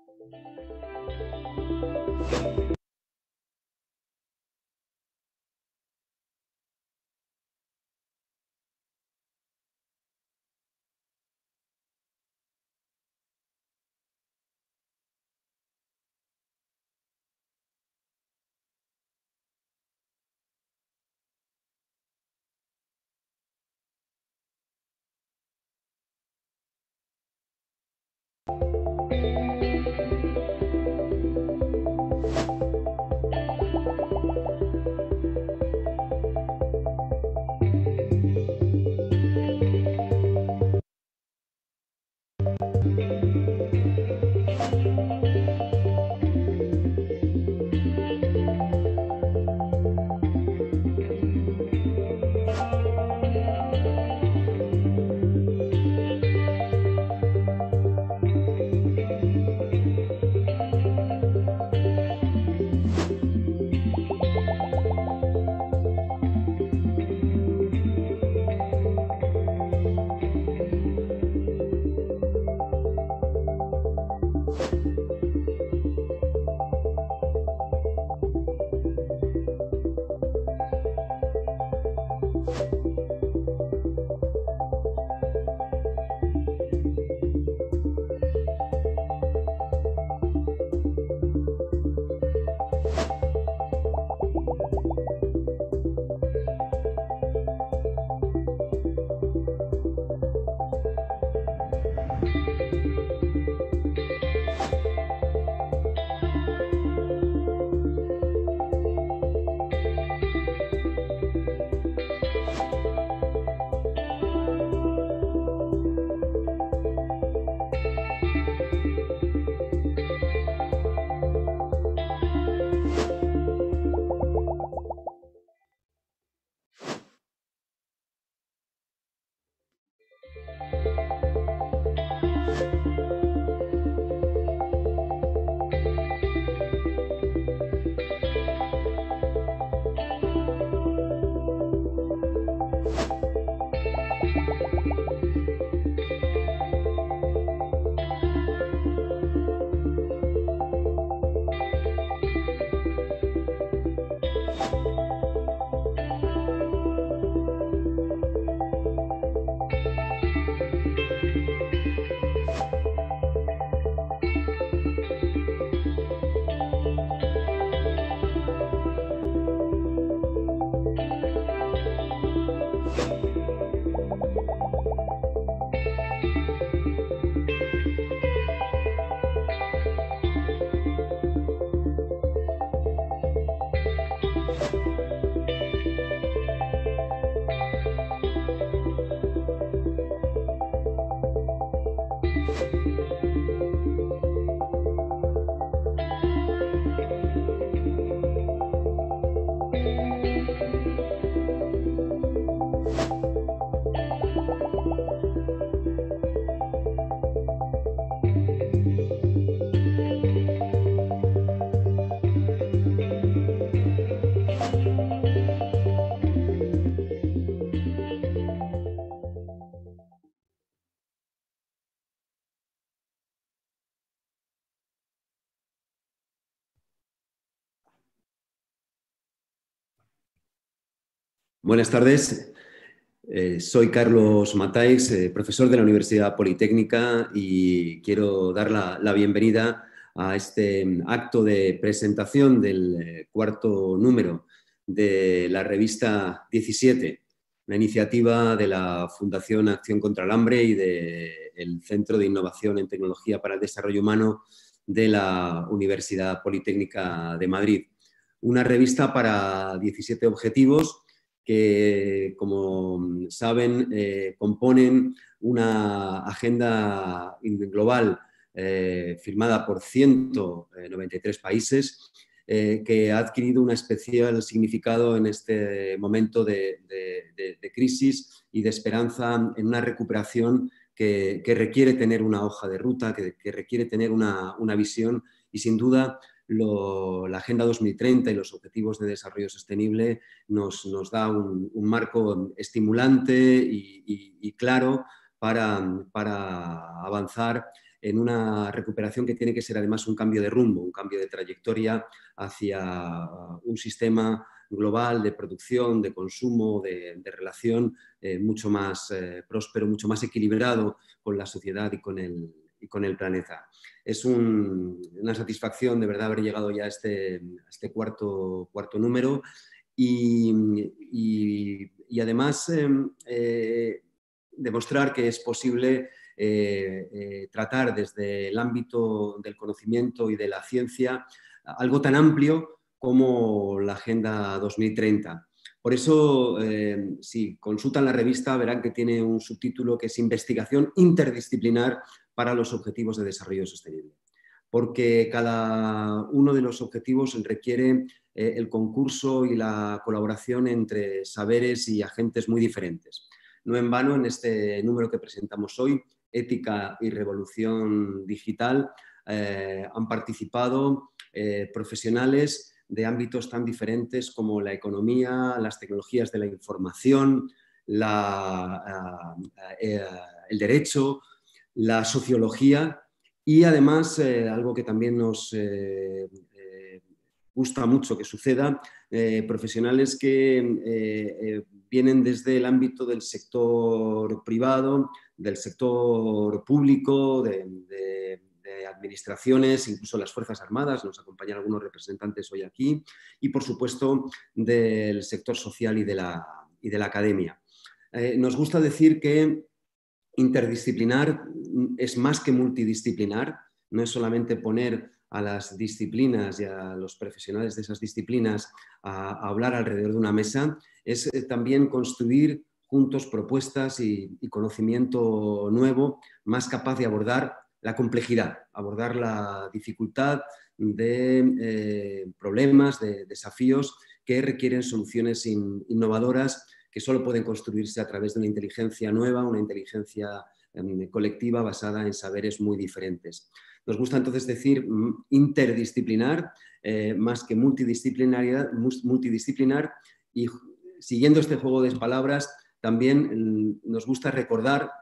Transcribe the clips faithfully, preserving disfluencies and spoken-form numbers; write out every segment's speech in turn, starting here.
Buenas tardes, eh, soy Carlos Matáis, eh, profesor de la Universidad Politécnica, y quiero dar la, la bienvenida a este acto de presentación del eh, cuarto número de la revista diecisiete, una iniciativa de la Fundación Acción contra el Hambre y del Centro de Innovación en Tecnología para el Desarrollo Humano de la Universidad Politécnica de Madrid. Una revista para diecisiete objetivos que, como saben, eh, componen una agenda global eh, firmada por ciento noventa y tres países, eh, que ha adquirido un especial significado en este momento de, de, de, de crisis y de esperanza en una recuperación que, que requiere tener una hoja de ruta, que, que requiere tener una, una visión y, sin duda, Lo, la Agenda dos mil treinta y los Objetivos de Desarrollo Sostenible nos, nos da un, un marco estimulante y, y, y claro para, para avanzar en una recuperación que tiene que ser además un cambio de rumbo, un cambio de trayectoria hacia un sistema global de producción, de consumo, de, de relación eh, mucho más eh, próspero, mucho más equilibrado con la sociedad y con el, y con el planeta. Es un, una satisfacción de verdad haber llegado ya a este, a este cuarto, cuarto número y, y, y además eh, eh, demostrar que es posible eh, eh, tratar desde el ámbito del conocimiento y de la ciencia algo tan amplio como la Agenda dos mil treinta. Por eso, eh, si consultan la revista, verán que tiene un subtítulo que es Investigación interdisciplinar para los objetivos de desarrollo sostenible. Porque cada uno de los objetivos requiere eh, el concurso y la colaboración entre saberes y agentes muy diferentes. No en vano, en este número que presentamos hoy, Ética y Revolución Digital, eh, han participado eh, profesionales de ámbitos tan diferentes como la economía, las tecnologías de la información, la, uh, uh, el derecho, la sociología y además eh, algo que también nos eh, eh, gusta mucho que suceda, eh, profesionales que eh, vienen desde el ámbito del sector privado, del sector público, de, de de administraciones, incluso las Fuerzas Armadas, nos acompañan algunos representantes hoy aquí, y por supuesto del sector social y de la, y de la academia. Eh, nos gusta decir que interdisciplinar es más que multidisciplinar, no es solamente poner a las disciplinas y a los profesionales de esas disciplinas a, a hablar alrededor de una mesa, es eh, también construir juntos propuestas y, y conocimiento nuevo, más capaz de abordar la complejidad, abordar la dificultad de eh, problemas, de desafíos que requieren soluciones in, innovadoras que solo pueden construirse a través de una inteligencia nueva, una inteligencia eh, colectiva basada en saberes muy diferentes. Nos gusta entonces decir interdisciplinar eh, más que multidisciplinar, multidisciplinar y siguiendo este juego de palabras también eh, nos gusta recordar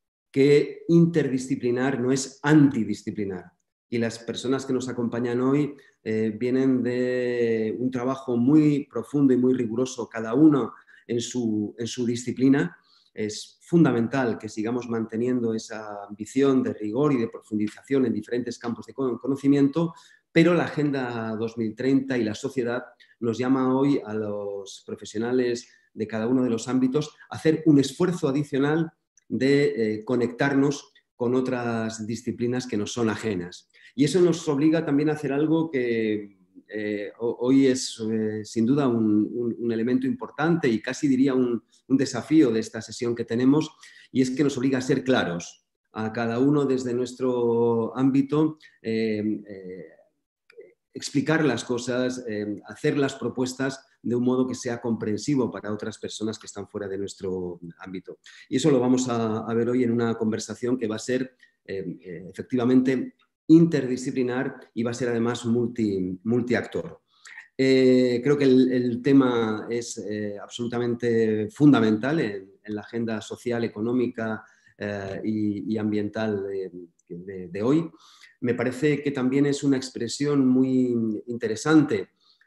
que interdisciplinar no es antidisciplinar. Y las personas que nos acompañan hoy eh, vienen de un trabajo muy profundo y muy riguroso, cada uno en su, en su disciplina. Es fundamental que sigamos manteniendo esa ambición de rigor y de profundización en diferentes campos de conocimiento, pero la Agenda dos mil treinta y la sociedad nos llama hoy a los profesionales de cada uno de los ámbitos a hacer un esfuerzo adicional de eh, conectarnos con otras disciplinas que nos son ajenas. Y eso nos obliga también a hacer algo que eh, hoy es eh, sin duda un, un, un elemento importante y casi diría un, un desafío de esta sesión que tenemos, y es que nos obliga a ser claros, a cada uno desde nuestro ámbito, eh, eh, explicar las cosas, eh, hacer las propuestas de un modo que sea comprensivo para otras personas que están fuera de nuestro ámbito. Y eso lo vamos a, a ver hoy en una conversación que va a ser eh, eh, efectivamente interdisciplinar y va a ser además multi, multiactor. Eh, creo que el, el tema es eh, absolutamente fundamental en, en, la agenda social, económica eh, y, y ambiental de, de, de hoy. Me parece que también es una expresión muy interesante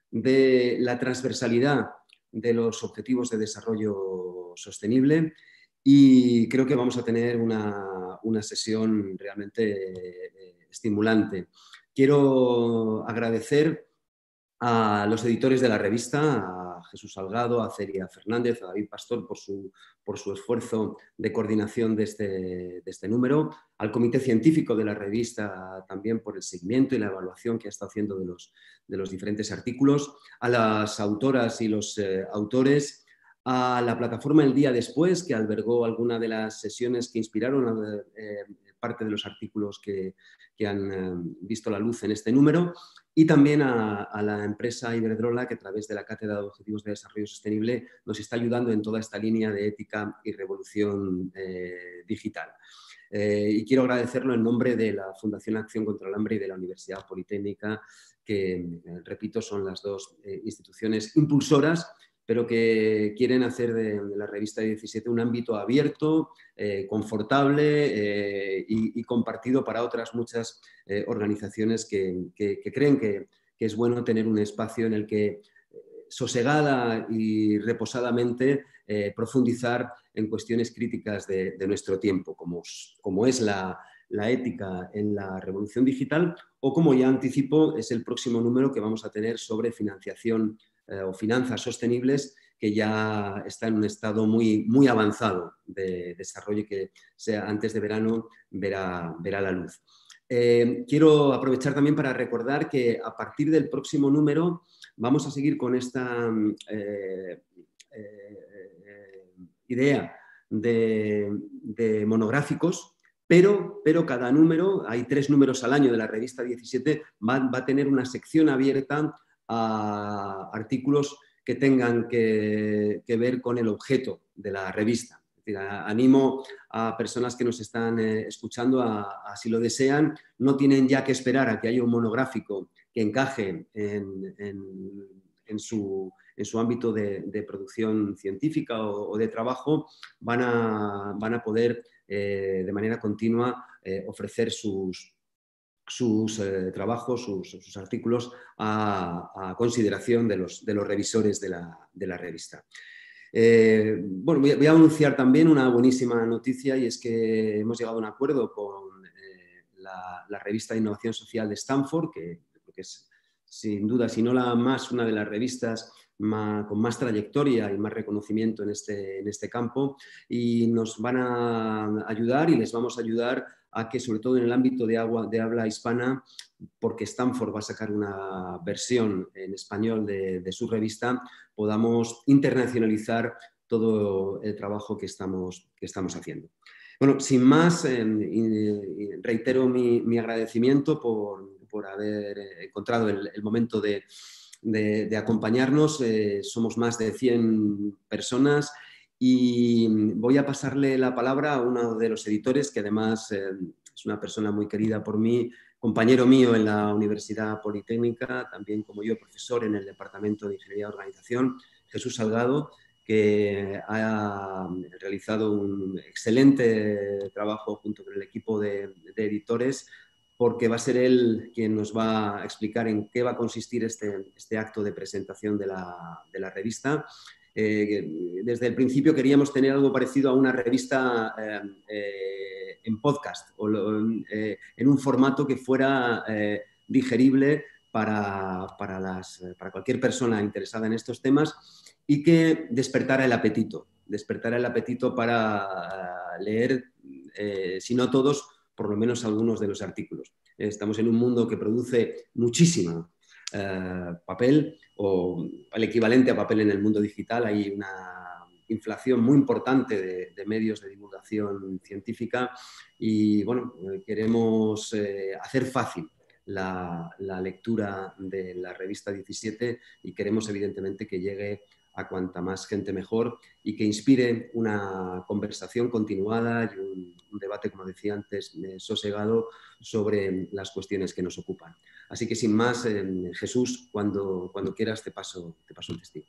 de la transversalidad de los objetivos de desarrollo sostenible y creo que vamos a tener una, una sesión realmente eh, estimulante. Quiero agradecer a los editores de la revista, a Jesús Salgado, a Celia Fernández, a David Pastor por su, por su esfuerzo de coordinación de este, de este número, al comité científico de la revista también por el seguimiento y la evaluación que ha estado haciendo de los, de los diferentes artículos, a las autoras y los eh, autores, a la plataforma El Día Después, que albergó alguna de las sesiones que inspiraron a, eh, parte de los artículos que, que han eh, visto la luz en este número, y también a, a la empresa Iberdrola, que a través de la Cátedra de Objetivos de Desarrollo Sostenible nos está ayudando en toda esta línea de ética y revolución eh, digital. Eh, y quiero agradecerlo en nombre de la Fundación Acción contra el Hambre y de la Universidad Politécnica, que, eh, repito, son las dos eh, instituciones impulsoras pero que quieren hacer de, de la revista diecisiete un ámbito abierto, eh, confortable eh, y, y compartido para otras muchas eh, organizaciones que, que, que creen que, que es bueno tener un espacio en el que sosegada y reposadamente eh, profundizar en cuestiones críticas de, de nuestro tiempo, como, como es la, la ética en la revolución digital, o como ya anticipo, es el próximo número que vamos a tener sobre financiación eh, o finanzas sostenibles, que ya está en un estado muy, muy avanzado de desarrollo y que sea, antes de verano verá, verá la luz. Eh, quiero aprovechar también para recordar que a partir del próximo número vamos a seguir con esta eh, eh, idea de, de monográficos, pero, pero cada número, hay tres números al año de la revista diecisiete, va, va a tener una sección abierta a artículos que tengan que, que ver con el objeto de la revista. Es decir, a, animo a personas que nos están eh, escuchando, a, a, si lo desean, no tienen ya que esperar a que haya un monográfico que encaje en, en, en, su, en su ámbito de, de producción científica o, o de trabajo, van a, van a poder eh, de manera continua eh, ofrecer sus, sus eh, trabajos, sus, sus artículos a, a, consideración de los, de los revisores de la, de la revista. Eh, bueno, voy a, voy a anunciar también una buenísima noticia, y es que hemos llegado a un acuerdo con eh, la, la revista de Innovación Social de Stanford, que que es sin duda, si no la más, una de las revistas más, con más trayectoria y más reconocimiento en este, en este campo, y nos van a ayudar y les vamos a ayudar a que, sobre todo en el ámbito de, agua, de habla hispana, porque Stanford va a sacar una versión en español de, de su revista, podamos internacionalizar todo el trabajo que estamos, que estamos haciendo. Bueno, sin más, eh, reitero mi, mi agradecimiento por, por haber encontrado el, el momento de, de, de acompañarnos. Eh, somos más de cien personas y voy a pasarle la palabra a uno de los editores, que además eh, es una persona muy querida por mí, compañero mío en la Universidad Politécnica, también como yo profesor en el Departamento de Ingeniería de Organización, Jesús Salgado, que ha realizado un excelente trabajo junto con el equipo de, de editores, porque va a ser él quien nos va a explicar en qué va a consistir este, este acto de presentación de la, de la revista. Eh, desde el principio queríamos tener algo parecido a una revista eh, eh, en podcast, o eh, en un formato que fuera eh, digerible para, para, las, para cualquier persona interesada en estos temas, y que despertara el apetito, despertara el apetito para leer, eh, si no todos, por lo menos algunos de los artículos. Estamos en un mundo que produce muchísimo eh, papel, o el equivalente a papel en el mundo digital. Hay una inflación muy importante de, de medios de divulgación científica y, bueno, queremos eh, hacer fácil la, la lectura de la revista diecisiete, y queremos evidentemente que llegue a cuanta más gente mejor y que inspire una conversación continuada y un, un debate, como decía antes, eh, sosegado sobre las cuestiones que nos ocupan. Así que sin más, eh, Jesús, cuando, cuando quieras te paso, te paso el testigo.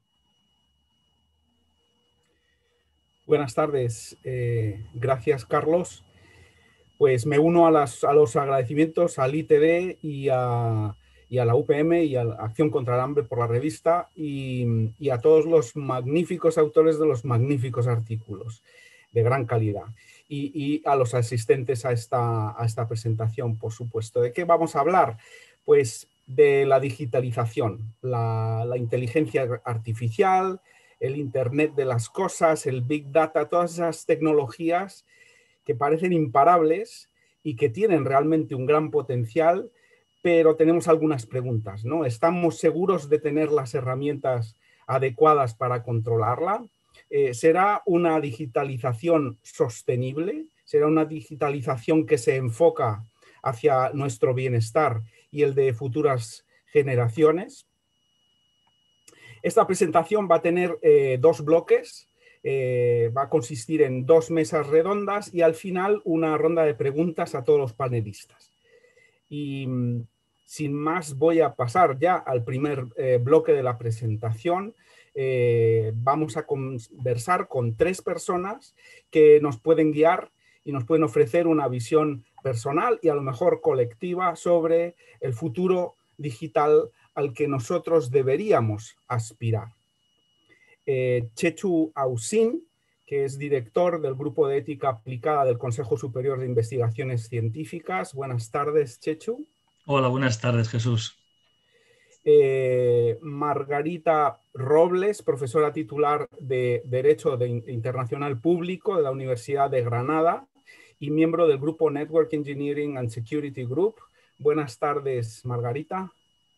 Buenas tardes. Eh, gracias, Carlos. Pues me uno a, las, a los agradecimientos al I T D y a, y a la U P M y a la Acción contra el Hambre por la revista, y, y a todos los magníficos autores de los magníficos artículos de gran calidad, y, y a los asistentes a esta, a esta presentación, por supuesto. ¿De qué vamos a hablar? Pues de la digitalización, la, la inteligencia artificial, el Internet de las cosas, el Big Data, todas esas tecnologías que parecen imparables y que tienen realmente un gran potencial, pero tenemos algunas preguntas, ¿no? ¿Estamos seguros de tener las herramientas adecuadas para controlarla? Eh, ¿Será una digitalización sostenible? ¿Será una digitalización que se enfoca hacia nuestro bienestar y el de futuras generaciones? Esta presentación va a tener eh, dos bloques. Eh, va a consistir en dos mesas redondas y al final una ronda de preguntas a todos los panelistas. Y sin más voy a pasar ya al primer eh, bloque de la presentación. eh, vamos a conversar con tres personas que nos pueden guiar y nos pueden ofrecer una visión personal y a lo mejor colectiva sobre el futuro digital al que nosotros deberíamos aspirar. Eh, Chechu Ausín, que es director del Grupo de Ética Aplicada del Consejo Superior de Investigaciones Científicas. Buenas tardes, Chechu. Hola, buenas tardes, Jesús. Eh, Margarita Robles, profesora titular de Derecho de Internacional Público de la Universidad de Granada y miembro del Grupo Network Engineering and Security Group. Buenas tardes, Margarita.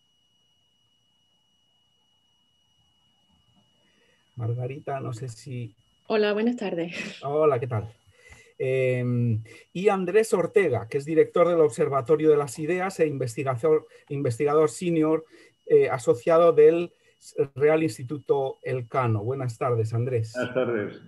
Margarita, no sé si... Hola, buenas tardes. Hola, ¿qué tal? Eh, y Andrés Ortega, que es director del Observatorio de las Ideas e investigador, investigador senior eh, asociado del Real Instituto Elcano. Buenas tardes, Andrés. Buenas tardes.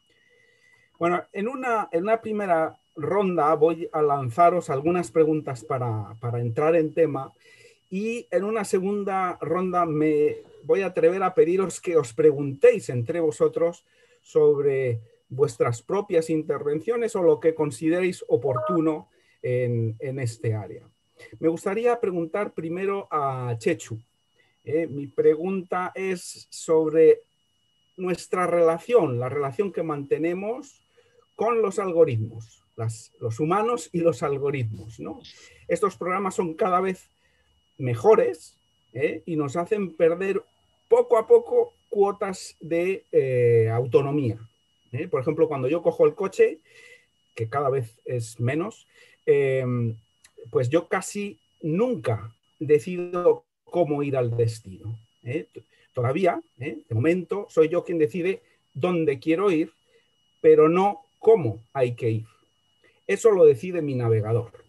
Bueno, en una, en una primera ronda voy a lanzaros algunas preguntas para, para entrar en tema y en una segunda ronda me voy a atrever a pediros que os preguntéis entre vosotros sobre vuestras propias intervenciones o lo que consideréis oportuno en, en este área. Me gustaría preguntar primero a Chechu. Eh, mi pregunta es sobre nuestra relación, la relación que mantenemos con los algoritmos, las, los humanos y los algoritmos, ¿no? Estos programas son cada vez mejores ¿eh? y nos hacen perder poco a poco cuotas de eh, autonomía. ¿eh? Por ejemplo, cuando yo cojo el coche, que cada vez es menos, eh, pues yo casi nunca decido cómo ir al destino. ¿eh? Todavía, ¿eh? de momento, soy yo quien decide dónde quiero ir, pero no cómo hay que ir. Eso lo decide mi navegador.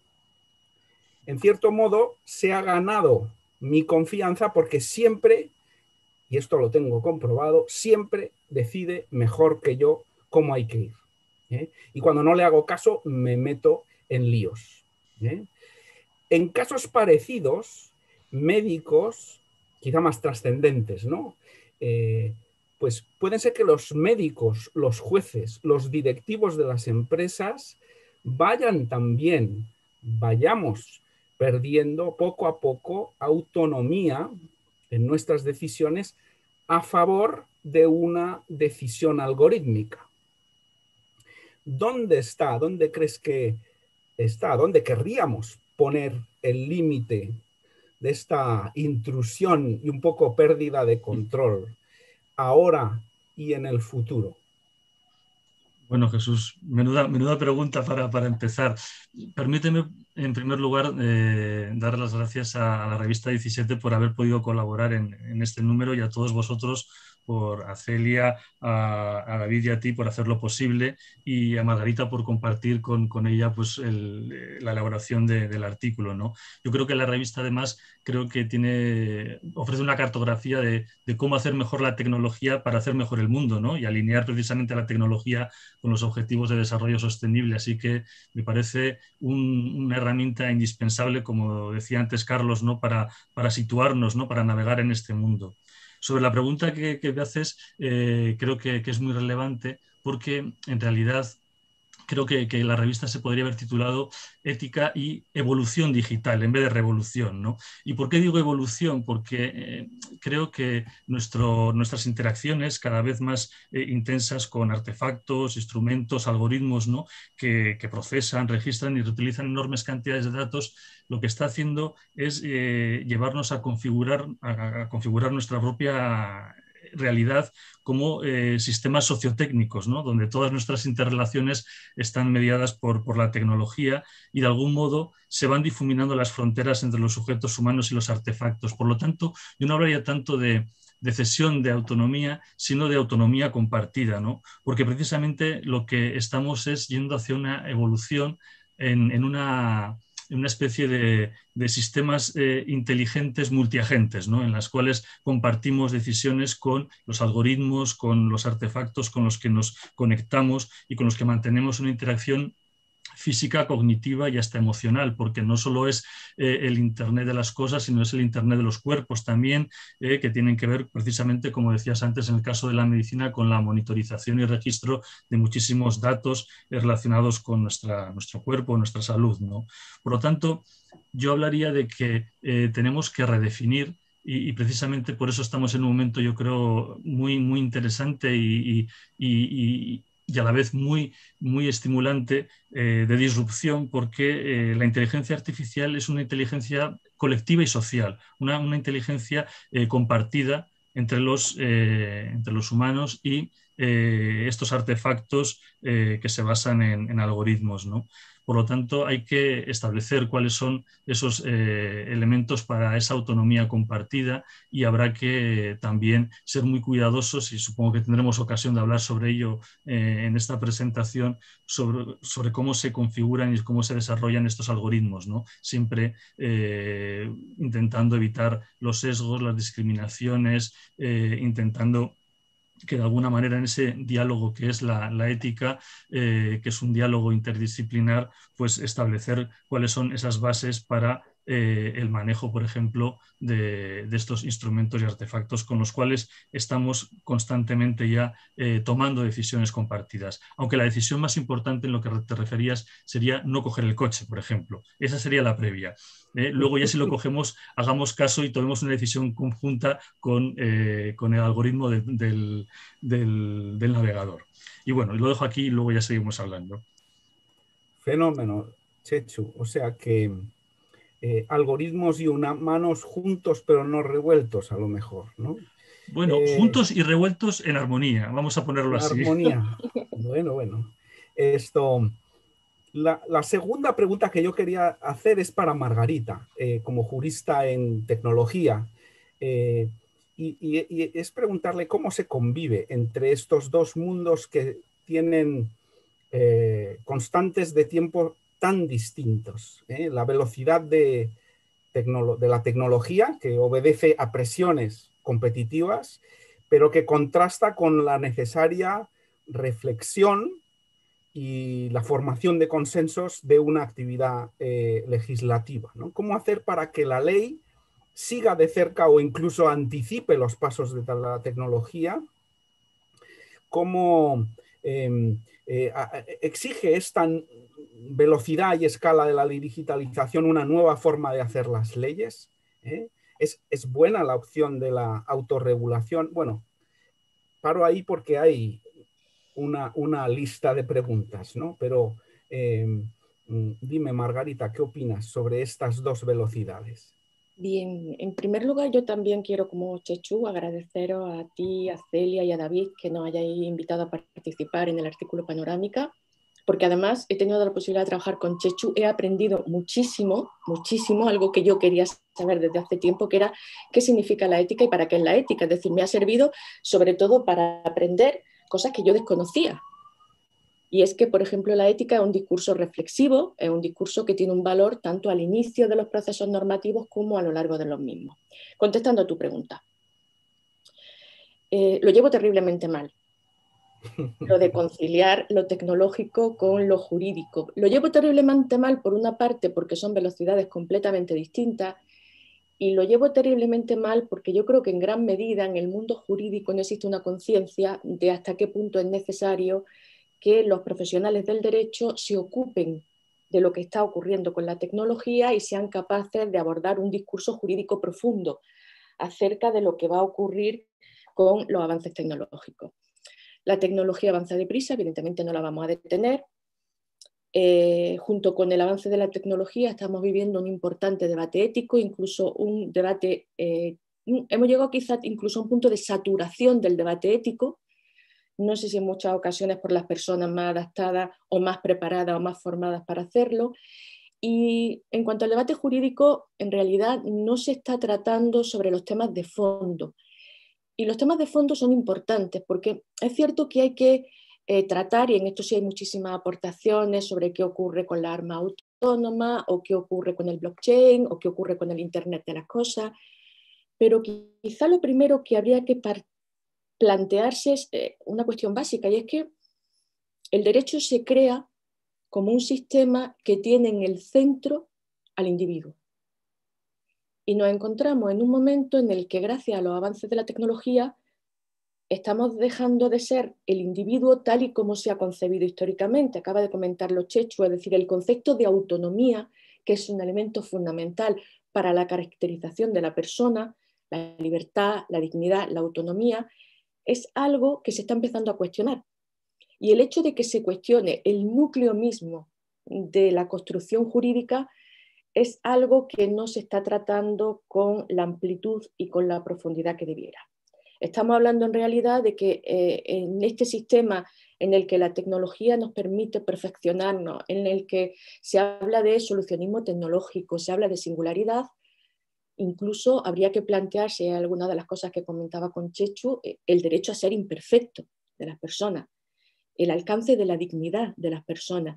En cierto modo, se ha ganado mi confianza porque siempre, y esto lo tengo comprobado, siempre decide mejor que yo cómo hay que ir. ¿eh? Y cuando no le hago caso, me meto en líos. ¿eh? En casos parecidos, médicos, quizá más trascendentes, ¿no? Eh, pues pueden ser que los médicos, los jueces, los directivos de las empresas vayan también, vayamos perdiendo poco a poco autonomía en nuestras decisiones a favor de una decisión algorítmica. ¿Dónde está? ¿Dónde crees que está? ¿Dónde querríamos poner el límite de esta intrusión y un poco pérdida de control ahora y en el futuro? Bueno, Jesús, menuda, menuda pregunta para, para empezar. Permíteme, en primer lugar, eh, dar las gracias a, a la revista diecisiete por haber podido colaborar en, en este número y a todos vosotros, por a Celia, a, a David y a ti por hacerlo posible y a Margarita por compartir con, con ella pues, el, la elaboración de, del artículo, ¿no? Yo creo que la revista además creo que tiene, ofrece una cartografía de, de cómo hacer mejor la tecnología para hacer mejor el mundo, ¿no? Y alinear precisamente la tecnología con los objetivos de desarrollo sostenible. Así que me parece un, una herramienta indispensable, como decía antes Carlos, ¿no? para, para situarnos, ¿no? para navegar en este mundo. Sobre la pregunta que, que me haces, eh, creo que, que es muy relevante porque en realidad creo que, que la revista se podría haber titulado Ética y Evolución Digital en vez de Revolución, ¿no? ¿Y por qué digo evolución? Porque eh, creo que nuestro, nuestras interacciones cada vez más eh, intensas con artefactos, instrumentos, algoritmos, ¿no? que, que procesan, registran y reutilizan enormes cantidades de datos, lo que está haciendo es eh, llevarnos a configurar, a, a configurar nuestra propia realidad como eh, sistemas sociotécnicos, ¿no? donde todas nuestras interrelaciones están mediadas por, por la tecnología y de algún modo se van difuminando las fronteras entre los sujetos humanos y los artefactos. Por lo tanto, yo no hablaría tanto de, de cesión de autonomía, sino de autonomía compartida, ¿no? Porque precisamente lo que estamos es yendo hacia una evolución en, en una... una especie de, de sistemas eh, inteligentes multiagentes, ¿no? en las cuales compartimos decisiones con los algoritmos, con los artefactos con los que nos conectamos y con los que mantenemos una interacción física, cognitiva y hasta emocional, porque no solo es eh, el Internet de las cosas, sino es el Internet de los cuerpos también, eh, que tienen que ver precisamente, como decías antes, en el caso de la medicina, con la monitorización y registro de muchísimos datos eh, relacionados con nuestra, nuestro cuerpo, nuestra salud, ¿no? Por lo tanto, yo hablaría de que eh, tenemos que redefinir. Y, y precisamente por eso estamos en un momento, yo creo, muy, muy interesante y, y, y, y a la vez muy, muy estimulante eh, de disrupción, porque eh, la inteligencia artificial es una inteligencia colectiva y social, una, una inteligencia eh, compartida entre los, eh, entre los humanos y eh, estos artefactos eh, que se basan en, en algoritmos, ¿no? Por lo tanto, hay que establecer cuáles son esos eh, elementos para esa autonomía compartida y habrá que también ser muy cuidadosos, y supongo que tendremos ocasión de hablar sobre ello eh, en esta presentación, sobre, sobre cómo se configuran y cómo se desarrollan estos algoritmos, ¿no? Siempre eh, intentando evitar los sesgos, las discriminaciones, eh, intentando que de alguna manera en ese diálogo que es la, la ética, eh, que es un diálogo interdisciplinar, pues establecer cuáles son esas bases para eh, el manejo, por ejemplo, de, de estos instrumentos y artefactos con los cuales estamos constantemente ya eh, tomando decisiones compartidas. Aunque la decisión más importante en lo que te referías sería no coger el coche, por ejemplo. Esa sería la previa. Eh, luego ya si lo cogemos, hagamos caso y tomemos una decisión conjunta con, eh, con el algoritmo de, del, del, del navegador. Y bueno, lo dejo aquí y luego ya seguimos hablando. Fenómeno, Chechu. O sea que eh, algoritmos y humanos juntos pero no revueltos a lo mejor, ¿no? Bueno, Eh, juntos y revueltos en armonía, vamos a ponerlo en así. Armonía. Bueno, bueno. Esto... La, la, segunda pregunta que yo quería hacer es para Margarita, eh, como jurista en tecnología, eh, y, y, y es preguntarle cómo se convive entre estos dos mundos que tienen eh, constantes de tiempo tan distintos. ¿eh? La velocidad de, de la tecnología, que obedece a presiones competitivas, pero que contrasta con la necesaria reflexión y la formación de consensos de una actividad eh, legislativa, ¿no? ¿Cómo hacer para que la ley siga de cerca o incluso anticipe los pasos de la tecnología? ¿Cómo eh, eh, exige esta velocidad y escala de la digitalización una nueva forma de hacer las leyes? ¿Eh? ¿Es, ¿Es buena la opción de la autorregulación? Bueno, paro ahí porque hay Una, una lista de preguntas, ¿no? Pero eh, dime, Margarita, ¿qué opinas sobre estas dos velocidades? Bien, en primer lugar yo también quiero, como Chechu, agradeceros a ti, a Celia y a David que nos hayáis invitado a participar en el artículo Panorámica, porque además he tenido la posibilidad de trabajar con Chechu, he aprendido muchísimo, muchísimo, algo que yo quería saber desde hace tiempo, que era qué significa la ética y para qué es la ética. Es decir, me ha servido sobre todo para aprender cosas que yo desconocía. Y es que, por ejemplo, la ética es un discurso reflexivo, es un discurso que tiene un valor tanto al inicio de los procesos normativos como a lo largo de los mismos. Contestando a tu pregunta, eh, lo llevo terriblemente mal, lo de conciliar lo tecnológico con lo jurídico. Lo llevo terriblemente mal, por una parte, porque son velocidades completamente distintas, y lo llevo terriblemente mal porque yo creo que en gran medida en el mundo jurídico no existe una conciencia de hasta qué punto es necesario que los profesionales del derecho se ocupen de lo que está ocurriendo con la tecnología y sean capaces de abordar un discurso jurídico profundo acerca de lo que va a ocurrir con los avances tecnológicos. La tecnología avanza deprisa, evidentemente no la vamos a detener. Eh, junto con el avance de la tecnología estamos viviendo un importante debate ético, incluso un debate, eh, hemos llegado quizás incluso a un punto de saturación del debate ético. No sé si en muchas ocasiones por las personas más adaptadas o más preparadas o más formadas para hacerlo. Y en cuanto al debate jurídico, en realidad no se está tratando sobre los temas de fondo. Y los temas de fondo son importantes porque es cierto que hay que eh, tratar, y en esto sí hay muchísimas aportaciones sobre qué ocurre con la arma autónoma o qué ocurre con el blockchain o qué ocurre con el Internet de las cosas, pero quizá lo primero que habría que partir plantearse es eh, una cuestión básica, y es que el derecho se crea como un sistema que tiene en el centro al individuo. Y nos encontramos en un momento en el que, gracias a los avances de la tecnología, estamos dejando de ser el individuo tal y como se ha concebido históricamente. Acaba de comentarlo Chechu, es decir, el concepto de autonomía, que es un elemento fundamental para la caracterización de la persona, la libertad, la dignidad, la autonomía, es algo que se está empezando a cuestionar. Y el hecho de que se cuestione el núcleo mismo de la construcción jurídica es algo que no se está tratando con la amplitud y con la profundidad que debiera. Estamos hablando en realidad de que eh, en este sistema en el que la tecnología nos permite perfeccionarnos, en el que se habla de solucionismo tecnológico, se habla de singularidad, incluso habría que plantearse algunas de las cosas que comentaba con Chechu, el derecho a ser imperfecto de las personas, el alcance de la dignidad de las personas.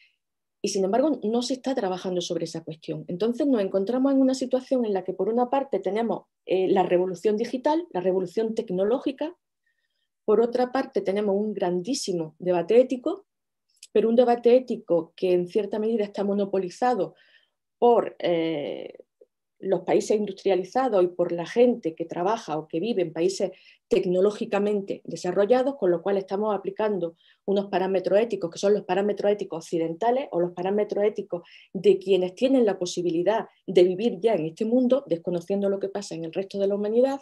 Y sin embargo no se está trabajando sobre esa cuestión. Entonces nos encontramos en una situación en la que por una parte tenemos eh, la revolución digital, la revolución tecnológica, por otra parte tenemos un grandísimo debate ético, pero un debate ético que en cierta medida está monopolizado por eh, los países industrializados y por la gente que trabaja o que vive en países tecnológicamente desarrollados, con lo cual estamos aplicando unos parámetros éticos que son los parámetros éticos occidentales o los parámetros éticos de quienes tienen la posibilidad de vivir ya en este mundo, desconociendo lo que pasa en el resto de la humanidad.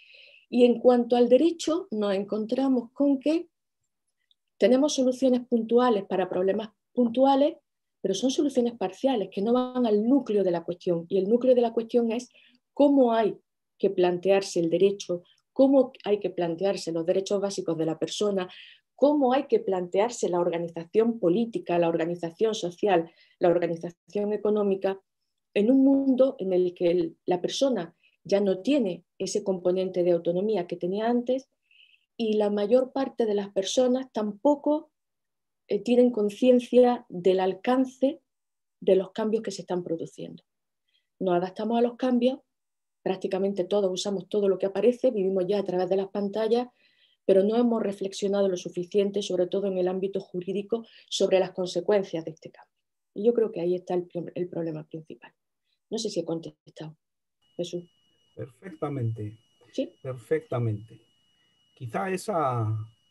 Y en cuanto al derecho, nos encontramos con que tenemos soluciones puntuales para problemas puntuales, pero son soluciones parciales que no van al núcleo de la cuestión. Y el núcleo de la cuestión es cómo hay que plantearse el derecho, cómo hay que plantearse los derechos básicos de la persona, cómo hay que plantearse la organización política, la organización social, la organización económica, en un mundo en el que el, la persona ya no tiene ese componente de autonomía que tenía antes y la mayor parte de las personas tampoco eh, tienen conciencia del alcance de los cambios que se están produciendo. Nos adaptamos a los cambios, prácticamente todos usamos todo lo que aparece, vivimos ya a través de las pantallas, pero no hemos reflexionado lo suficiente, sobre todo en el ámbito jurídico, sobre las consecuencias de este cambio. Y yo creo que ahí está el, el problema principal. No sé si he contestado. Jesús. Perfectamente. ¿Sí? Perfectamente. Quizá esa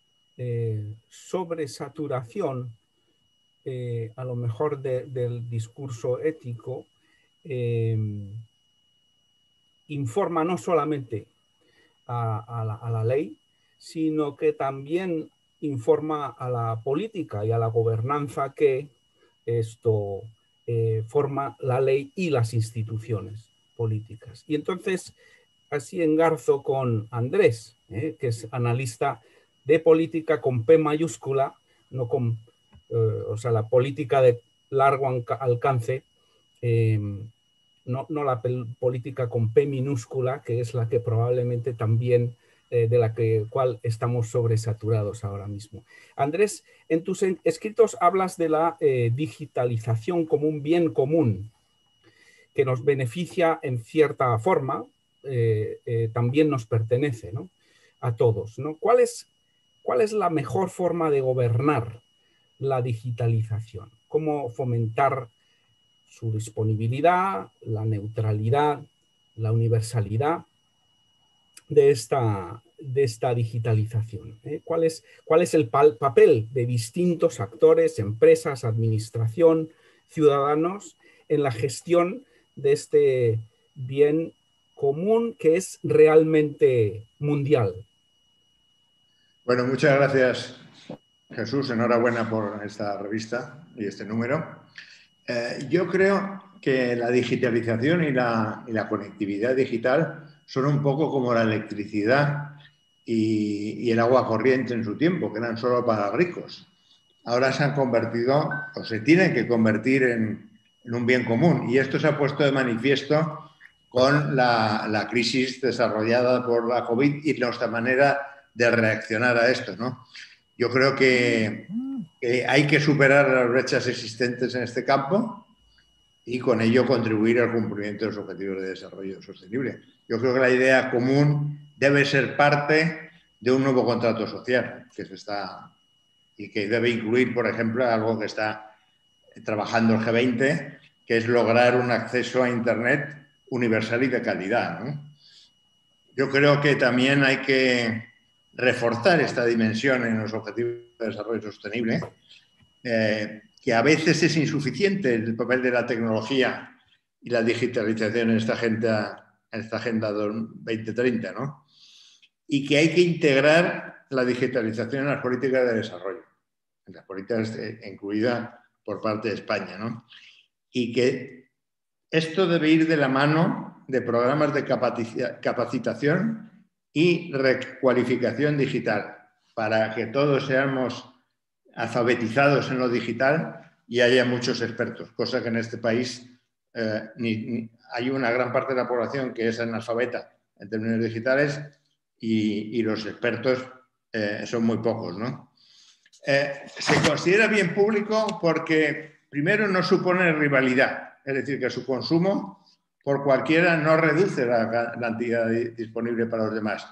eh, sobresaturación, eh, a lo mejor de, del discurso ético, eh, informa no solamente a, a, la, a la ley, sino que también informa a la política y a la gobernanza que esto eh, forma la ley y las instituciones políticas. Y entonces, así engarzo con Andrés, eh, que es analista de política con P mayúscula, no con, eh, o sea, la política de largo alcance, eh, no, no la política con P minúscula, que es la que probablemente también eh, de la que, cual estamos sobresaturados ahora mismo. Andrés, en tus escritos hablas de la eh, digitalización como un bien común que nos beneficia en cierta forma, eh, eh, también nos pertenece, ¿no?, a todos, ¿no? ¿Cuál es, cuál es la mejor forma de gobernar la digitalización? ¿Cómo fomentar su disponibilidad, la neutralidad, la universalidad de esta, de esta digitalización? ¿Eh? ¿Cuál es, cuál es el papel de distintos actores, empresas, administración, ciudadanos en la gestión de este bien común que es realmente mundial? Bueno, muchas gracias, Jesús. Enhorabuena por esta revista y este número. Eh, yo creo que la digitalización y la, y la conectividad digital son un poco como la electricidad y, y el agua corriente en su tiempo, que eran solo para ricos. Ahora se han convertido, o se tienen que convertir en, en un bien común. Y esto se ha puesto de manifiesto con la, la crisis desarrollada por la COVID y nuestra manera de reaccionar a esto, ¿no? Yo creo que, que hay que superar las brechas existentes en este campo y con ello contribuir al cumplimiento de los objetivos de desarrollo sostenible. Yo creo que la idea común debe ser parte de un nuevo contrato social que se está y que debe incluir, por ejemplo, algo que está trabajando el G veinte, que es lograr un acceso a Internet universal y de calidad, ¿no? Yo creo que también hay que reforzar esta dimensión en los Objetivos de Desarrollo Sostenible, eh, que a veces es insuficiente el papel de la tecnología y la digitalización en esta agenda, en esta agenda veinte treinta, ¿no? Y que hay que integrar la digitalización en las políticas de desarrollo, en las políticas de, incluidas por parte de España, ¿no? Y que esto debe ir de la mano de programas de capacitación y recualificación digital, para que todos seamos alfabetizados en lo digital y haya muchos expertos, cosa que en este país eh, ni, ni, hay una gran parte de la población que es analfabeta en términos digitales y, y los expertos eh, son muy pocos, ¿no? Eh, se considera bien público porque, primero, no supone rivalidad, es decir, que su consumo por cualquiera no reduce la cantidad disponible para los demás.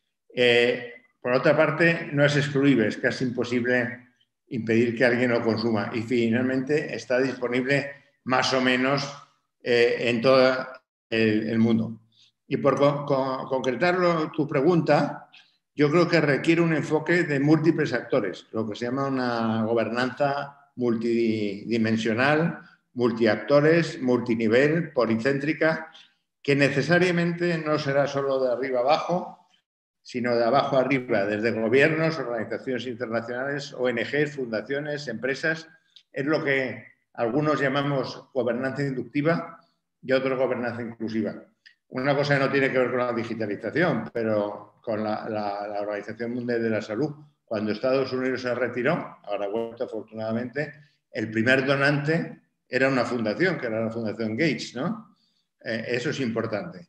Eh, por otra parte, no es excluible, es casi imposible impedir que alguien lo consuma. Y finalmente está disponible más o menos eh, en todo el, el mundo. Y por con, con, concretar tu pregunta, yo creo que requiere un enfoque de múltiples actores, lo que se llama una gobernanza multidimensional, multiactores, multinivel, policéntrica, que necesariamente no será solo de arriba abajo, sino de abajo arriba, desde gobiernos, organizaciones internacionales, O N Ges, fundaciones, empresas. Es lo que algunos llamamos gobernanza inductiva y otros gobernanza inclusiva. Una cosa no tiene que ver con la digitalización, pero con la, la, la Organización Mundial de la Salud. Cuando Estados Unidos se retiró, ahora ha vuelto afortunadamente, el primer donante era una fundación, que era la Fundación Gates, ¿no? Eh, eso es importante.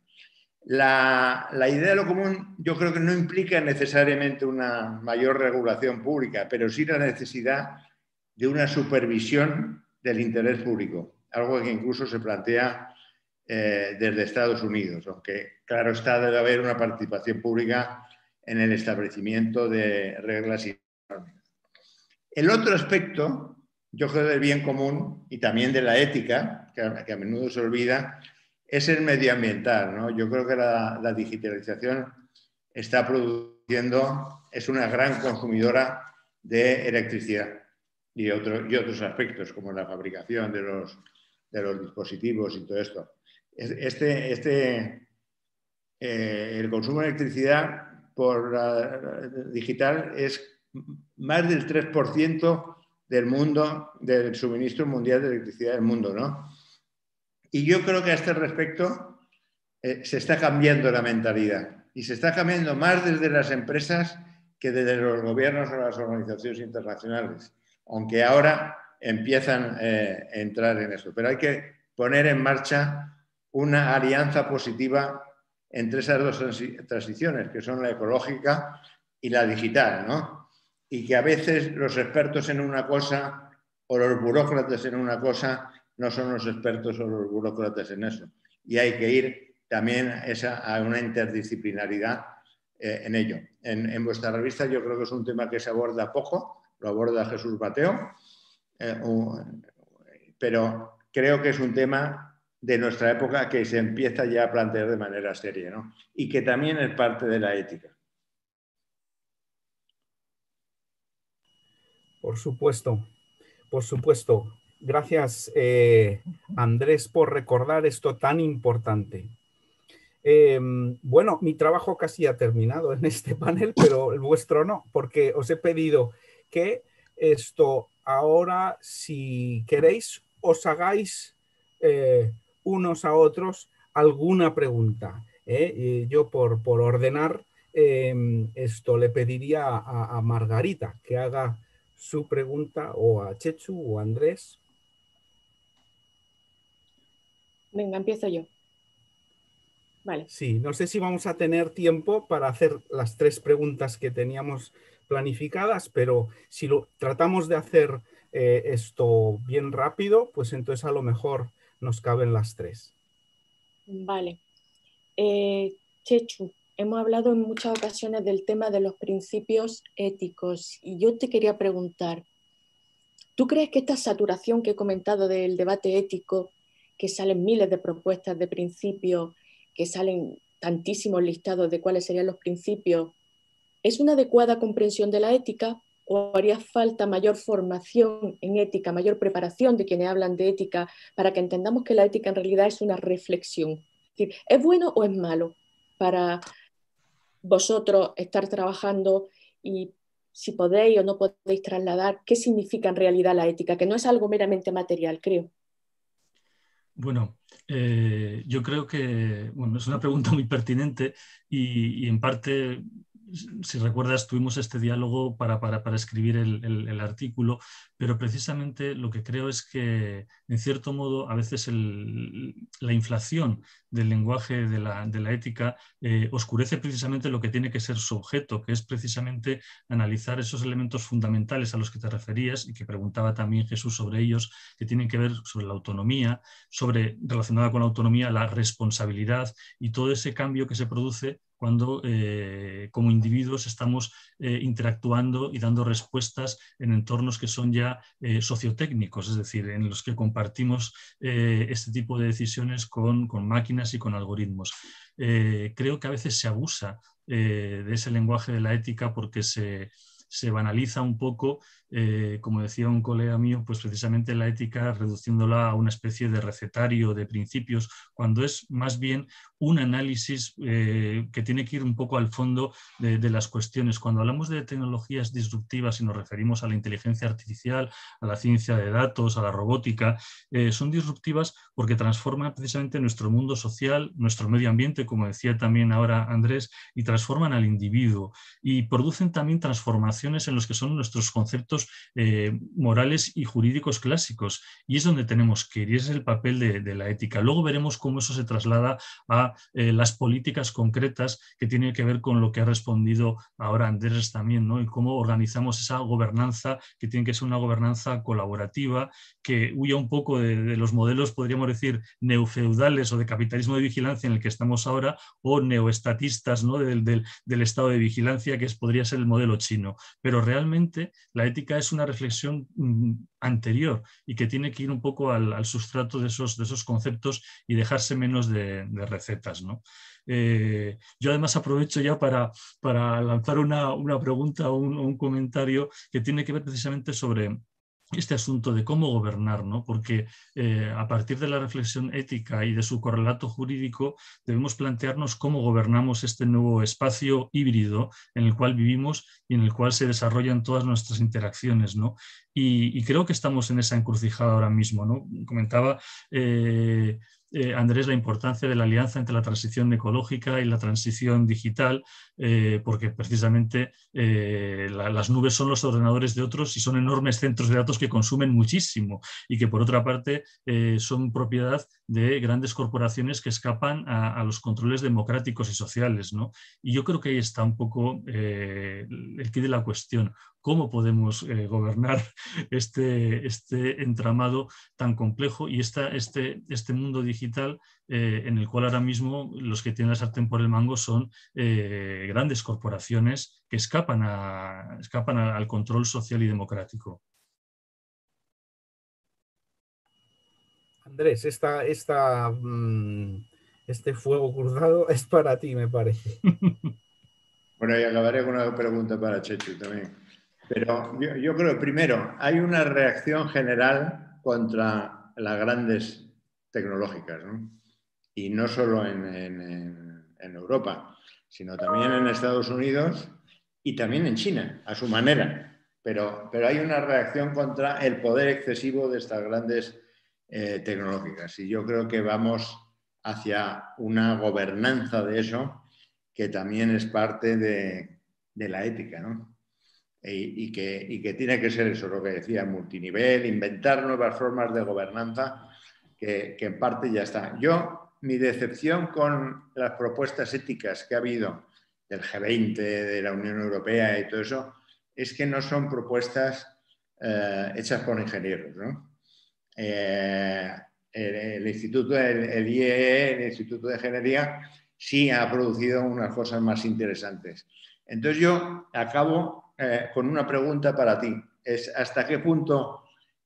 La, la idea de lo común yo creo que no implica necesariamente una mayor regulación pública, pero sí la necesidad de una supervisión del interés público, algo que incluso se plantea eh, desde Estados Unidos, aunque claro está, debe haber una participación pública en el establecimiento de reglas y normas. El otro aspecto, yo creo, del bien común y también de la ética, que a, que a menudo se olvida, es el medioambiental, ¿no? Yo creo que la, la digitalización está produciendo, es una gran consumidora de electricidad y, otro, y otros aspectos como la fabricación de los, de los dispositivos y todo esto. Este, este, eh, el consumo de electricidad por la digital es más del tres por ciento del mundo, del suministro mundial de electricidad del mundo, ¿no? Y yo creo que a este respecto eh, se está cambiando la mentalidad y se está cambiando más desde las empresas que desde los gobiernos o las organizaciones internacionales, aunque ahora empiezan eh, a entrar en eso. Pero hay que poner en marcha una alianza positiva entre esas dos transiciones, que son la ecológica y la digital, ¿no? Y que a veces los expertos en una cosa o los burócratas en una cosa no son los expertos o los burócratas en eso. Y hay que ir también esa, a una interdisciplinaridad eh, en ello. En, en vuestra revista yo creo que es un tema que se aborda poco, lo aborda Jesús Mateo, eh, un, pero creo que es un tema de nuestra época que se empieza ya a plantear de manera seria, ¿no? Y que también es parte de la ética. Por supuesto, por supuesto. Gracias, eh, Andrés, por recordar esto tan importante. Eh, bueno, mi trabajo casi ha terminado en este panel, pero el vuestro no, porque os he pedido que esto ahora, si queréis, os hagáis eh, unos a otros alguna pregunta. ¿eh? Y yo por, por ordenar eh, esto le pediría a, a Margarita que haga su pregunta, o a Chechu o a Andrés. Venga, empiezo yo. Vale. Sí, no sé si vamos a tener tiempo para hacer las tres preguntas que teníamos planificadas, pero si lo tratamos de hacer eh, esto bien rápido, pues entonces a lo mejor nos caben las tres. Vale. Eh, Chechu, hemos hablado en muchas ocasiones del tema de los principios éticos y yo te quería preguntar, ¿Tú crees que esta saturación que he comentado del debate ético, que salen miles de propuestas de principios, que salen tantísimos listados de cuáles serían los principios, es una adecuada comprensión de la ética o haría falta mayor formación en ética, mayor preparación de quienes hablan de ética para que entendamos que la ética en realidad es una reflexión? Es decir, ¿es bueno o es malo para vosotros estar trabajando y si podéis o no podéis trasladar qué significa en realidad la ética, que no es algo meramente material, creo? Bueno, eh, yo creo que bueno, es una pregunta muy pertinente y, y en parte, si recuerdas, tuvimos este diálogo para, para, para escribir el, el, el artículo, pero precisamente lo que creo es que, en cierto modo, a veces el, la inflación del lenguaje de la, de la ética eh, oscurece precisamente lo que tiene que ser su objeto, que es precisamente analizar esos elementos fundamentales a los que te referías y que preguntaba también Jesús sobre ellos, que tienen que ver sobre la autonomía, sobre, relacionada con la autonomía, la responsabilidad y todo ese cambio que se produce cuando eh, como individuos estamos eh, interactuando y dando respuestas en entornos que son ya eh, sociotécnicos, es decir, en los que compartimos eh, este tipo de decisiones con, con máquinas y con algoritmos. Eh, creo que a veces se abusa eh, de ese lenguaje de la ética porque se, se banaliza un poco, eh, como decía un colega mío, pues precisamente la ética reduciéndola a una especie de recetario de principios, cuando es más bien un análisis eh, que tiene que ir un poco al fondo de, de las cuestiones. Cuando hablamos de tecnologías disruptivas y nos referimos a la inteligencia artificial, a la ciencia de datos, a la robótica, eh, son disruptivas porque transforman precisamente nuestro mundo social, nuestro medio ambiente, como decía también ahora Andrés, y transforman al individuo y producen también transformaciones en los que son nuestros conceptos eh, morales y jurídicos clásicos, y es donde tenemos que ir, y ese es el papel de, de la ética. Luego veremos cómo eso se traslada a eh, las políticas concretas que tienen que ver con lo que ha respondido ahora Andrés también, ¿no? Y cómo organizamos esa gobernanza que tiene que ser una gobernanza colaborativa, que huya un poco de, de los modelos, podríamos decir, neofeudales o de capitalismo de vigilancia en el que estamos ahora, o neoestatistas, ¿no? del, del, del estado de vigilancia, que es, podría ser el modelo chino. Pero realmente la ética es una reflexión mm, anterior y que tiene que ir un poco al, al sustrato de esos, de esos conceptos y dejarse menos de, de recetas, ¿no? Eh, yo además aprovecho ya para, para lanzar una, una pregunta o un, un comentario que tiene que ver precisamente sobre este asunto de cómo gobernar, ¿no? Porque eh, a partir de la reflexión ética y de su correlato jurídico debemos plantearnos cómo gobernamos este nuevo espacio híbrido en el cual vivimos y en el cual se desarrollan todas nuestras interacciones, ¿no? Y, y creo que estamos en esa encrucijada ahora mismo, ¿no? Comentaba eh, eh, Andrés la importancia de la alianza entre la transición ecológica y la transición digital, eh, porque precisamente eh, la, las nubes son los ordenadores de otros y son enormes centros de datos que consumen muchísimo y que por otra parte eh, son propiedad de grandes corporaciones que escapan a, a los controles democráticos y sociales, ¿no? Y yo creo que ahí está un poco eh, el quid de la cuestión. ¿Cómo podemos eh, gobernar este, este entramado tan complejo y esta, este, este mundo digital eh, en el cual ahora mismo los que tienen la sartén por el mango son eh, grandes corporaciones que escapan, a, escapan a, al control social y democrático? Andrés, esta, esta, este fuego cruzado es para ti, me parece. Bueno, y acabaré con una pregunta para Chechu también. Pero yo, yo creo, primero, hay una reacción general contra las grandes tecnológicas, ¿no? Y no solo en, en, en Europa, sino también en Estados Unidos y también en China, a su manera. Pero, pero hay una reacción contra el poder excesivo de estas grandes eh, tecnológicas. Y yo creo que vamos hacia una gobernanza de eso que también es parte de, de la ética, ¿no? Y, y, que, y que tiene que ser eso, lo que decía, multinivel, inventar nuevas formas de gobernanza que, que en parte ya está. Yo, mi decepción con las propuestas éticas que ha habido del G veinte, de la Unión Europea y todo eso, es que no son propuestas eh, hechas por ingenieros, ¿no? Eh, el, el Instituto, el, el I E E, el Instituto de Ingeniería, sí ha producido unas cosas más interesantes. Entonces yo acabo eh, con una pregunta para ti. Es ¿hasta qué punto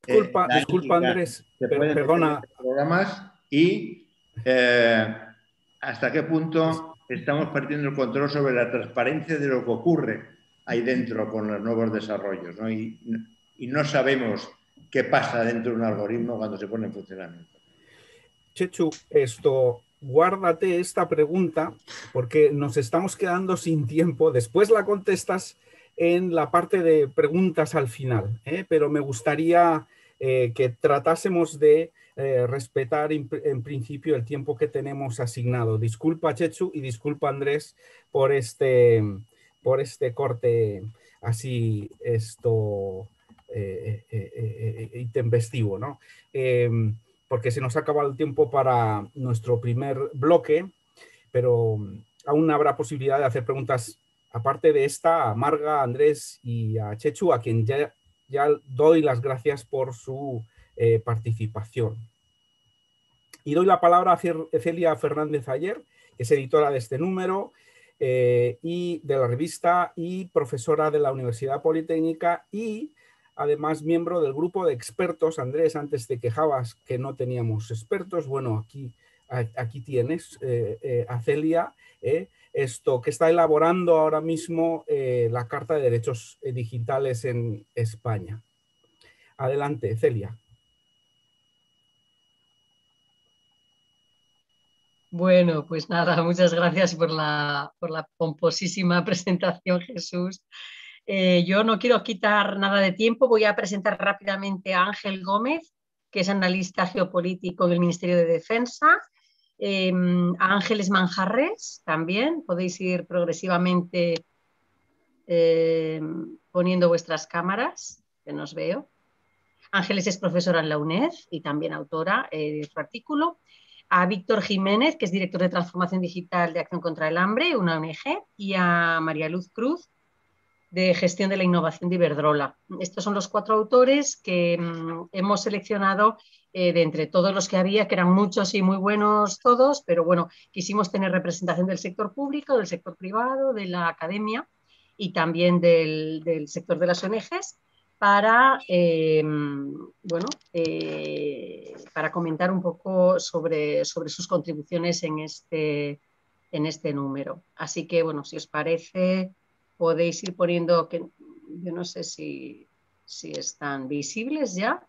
Disculpa, eh, disculpa Andrés, se per, pueden perdona. programas y eh, hasta qué punto estamos perdiendo el control sobre la transparencia de lo que ocurre ahí dentro con los nuevos desarrollos, ¿no? Y, y no sabemos qué pasa dentro de un algoritmo cuando se pone en funcionamiento. Chechu, esto, guárdate esta pregunta porque nos estamos quedando sin tiempo. Después la contestas en la parte de preguntas al final, ¿eh? Pero me gustaría eh, que tratásemos de eh, respetar en, en principio el tiempo que tenemos asignado. Disculpa, Chechu, y disculpa, Andrés, por este, por este corte así esto eh, eh, eh, eh, intempestivo, ¿no? Eh, porque se nos ha acabado el tiempo para nuestro primer bloque, pero aún habrá posibilidad de hacer preguntas aparte de esta a Marga, a Andrés y a Chechu, a quien ya, ya doy las gracias por su eh, participación. Y doy la palabra a Celia Fernández Ayer, que es editora de este número eh, y de la revista y profesora de la Universidad Politécnica y además miembro del grupo de expertos. Andrés, antes te quejabas que no teníamos expertos. Bueno, aquí, aquí tienes eh, eh, a Celia, eh, esto que está elaborando ahora mismo eh, la Carta de Derechos Digitales en España. Adelante, Celia. Bueno, pues nada, muchas gracias por la, por la pomposísima presentación, Jesús. Eh, yo no quiero quitar nada de tiempo, voy a presentar rápidamente a Ángel Gómez, que es analista geopolítico del Ministerio de Defensa, eh, a Ángeles Manjarres también, podéis ir progresivamente eh, poniendo vuestras cámaras, que nos veo. Ángeles es profesora en la UNED y también autora eh, de su artículo. A Víctor Jiménez, que es director de Transformación Digital de Acción contra el Hambre, una O N G, y a María Luz Cruz, de Gestión de la Innovación de Iberdrola. Estos son los cuatro autores que mmm, hemos seleccionado eh, de entre todos los que había, que eran muchos y muy buenos todos, pero bueno, quisimos tener representación del sector público, del sector privado, de la academia y también del, del sector de las O N Ges, para, eh, bueno, eh, para comentar un poco sobre, sobre sus contribuciones en este, en este número. Así que, bueno, si os parece, podéis ir poniendo, que yo no sé si, si están visibles ya,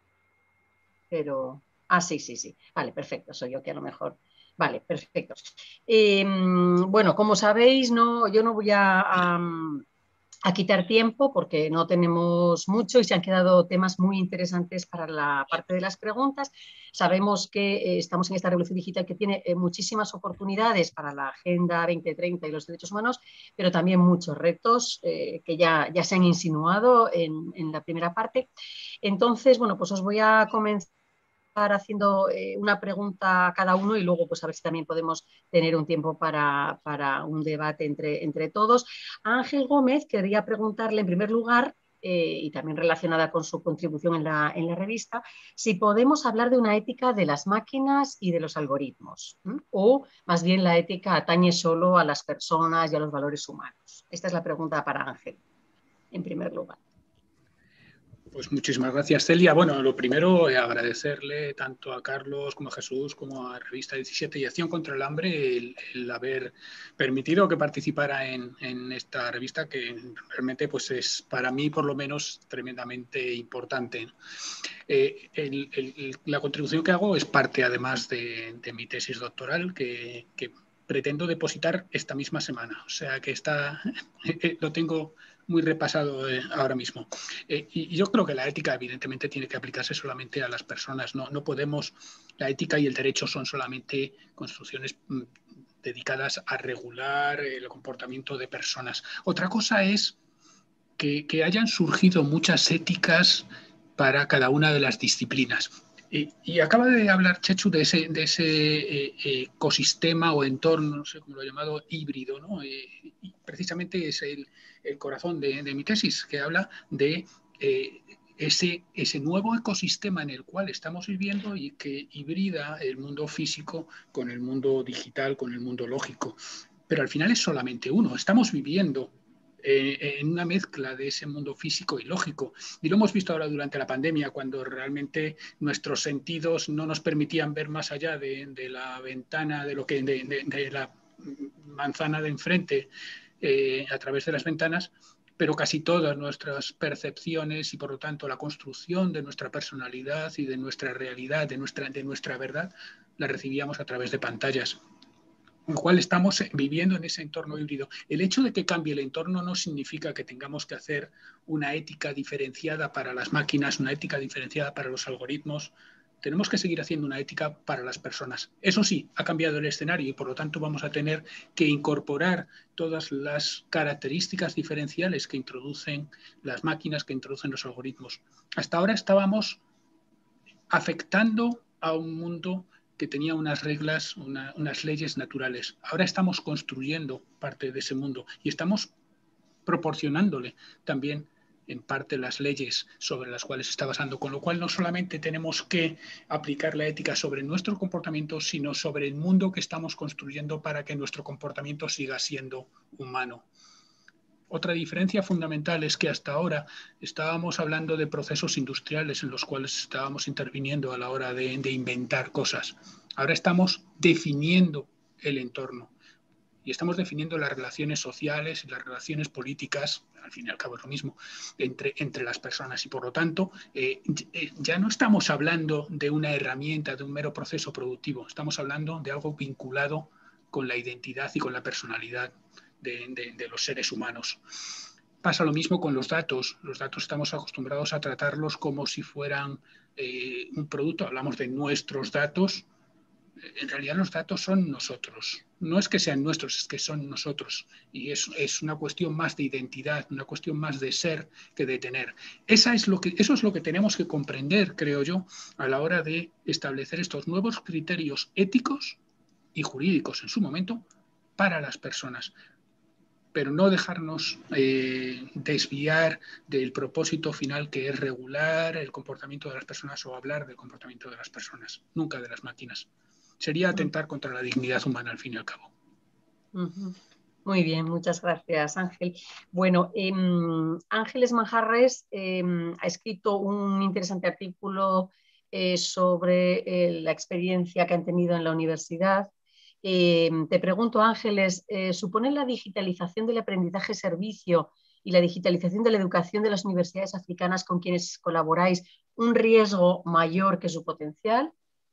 pero... Ah, sí, sí, sí. Vale, perfecto, soy yo que a lo mejor... Vale, perfecto. Eh, bueno, como sabéis, no, yo no voy a... a a quitar tiempo porque no tenemos mucho y se han quedado temas muy interesantes para la parte de las preguntas. Sabemos que eh, estamos en esta revolución digital que tiene eh, muchísimas oportunidades para la Agenda veinte treinta y los derechos humanos, pero también muchos retos eh, que ya, ya se han insinuado en, en la primera parte. Entonces, bueno, pues os voy a comenzar haciendo eh, una pregunta a cada uno y luego pues a ver si también podemos tener un tiempo para, para un debate entre, entre todos. A Ángel Gómez quería preguntarle en primer lugar, eh, y también relacionada con su contribución en la, en la revista, si podemos hablar de una ética de las máquinas y de los algoritmos, ¿eh? O más bien la ética atañe solo a las personas y a los valores humanos. Esta es la pregunta para Ángel, en primer lugar. Pues muchísimas gracias, Celia. Bueno, lo primero, eh, agradecerle tanto a Carlos como a Jesús como a Revista diecisiete y Acción contra el Hambre el, el haber permitido que participara en, en esta revista que realmente pues es para mí por lo menos tremendamente importante. Eh, el, el, la contribución que hago es parte además de, de mi tesis doctoral que, que pretendo depositar esta misma semana. O sea que está, eh, lo tengo muy repasado eh, ahora mismo. Eh, y yo creo que la ética evidentemente tiene que aplicarse solamente a las personas. No, no podemos, la ética y el derecho son solamente construcciones mm, dedicadas a regular el comportamiento de personas. Otra cosa es que, que hayan surgido muchas éticas para cada una de las disciplinas. Y, y acaba de hablar Chechu de ese, de ese eh, ecosistema o entorno, no sé cómo lo he llamado, híbrido, ¿no? Eh, y precisamente es el, el corazón de, de mi tesis, que habla de eh, ese, ese nuevo ecosistema en el cual estamos viviendo y que hibrida el mundo físico con el mundo digital, con el mundo lógico. Pero al final es solamente uno. Estamos viviendo eh, en una mezcla de ese mundo físico y lógico. Y lo hemos visto ahora durante la pandemia, cuando realmente nuestros sentidos no nos permitían ver más allá de, de la ventana, de, lo que, de, de, de la manzana de enfrente, eh, a través de las ventanas, pero casi todas nuestras percepciones y por lo tanto la construcción de nuestra personalidad y de nuestra realidad, de nuestra, de nuestra verdad, la recibíamos a través de pantallas. Con lo cual estamos viviendo en ese entorno híbrido. El hecho de que cambie el entorno no significa que tengamos que hacer una ética diferenciada para las máquinas, una ética diferenciada para los algoritmos. Tenemos que seguir haciendo una ética para las personas. Eso sí, ha cambiado el escenario y por lo tanto vamos a tener que incorporar todas las características diferenciales que introducen las máquinas, que introducen los algoritmos. Hasta ahora estábamos afectando a un mundo que tenía unas reglas, una, unas leyes naturales. Ahora estamos construyendo parte de ese mundo y estamos proporcionándole también en parte las leyes sobre las cuales se está basando, con lo cual no solamente tenemos que aplicar la ética sobre nuestro comportamiento, sino sobre el mundo que estamos construyendo para que nuestro comportamiento siga siendo humano. Otra diferencia fundamental es que hasta ahora estábamos hablando de procesos industriales en los cuales estábamos interviniendo a la hora de, de inventar cosas. Ahora estamos definiendo el entorno. Y estamos definiendo las relaciones sociales y las relaciones políticas, al fin y al cabo es lo mismo, entre, entre las personas. Y por lo tanto, eh, ya no estamos hablando de una herramienta, de un mero proceso productivo. Estamos hablando de algo vinculado con la identidad y con la personalidad de, de, de los seres humanos. Pasa lo mismo con los datos. Los datos estamos acostumbrados a tratarlos como si fueran eh, un producto. Hablamos de nuestros datos. En realidad los datos son nosotros. No es que sean nuestros, es que son nosotros. Y es, es una cuestión más de identidad, una cuestión más de ser que de tener. Esa es lo que, eso es lo que tenemos que comprender, creo yo, a la hora de establecer estos nuevos criterios éticos y jurídicos en su momento para las personas. Pero no dejarnos eh, desviar del propósito final, que es regular el comportamiento de las personas o hablar del comportamiento de las personas, nunca de las máquinas. Sería atentar contra la dignidad humana, al fin y al cabo. Uh-huh. Muy bien, muchas gracias, Ángel. Bueno, eh, Ángeles Manjarres eh, ha escrito un interesante artículo eh, sobre eh, la experiencia que han tenido en la universidad. Eh, te pregunto, Ángeles, eh, ¿supone la digitalización del aprendizaje-servicio y la digitalización de la educación de las universidades africanas con quienes colaboráis un riesgo mayor que su potencial?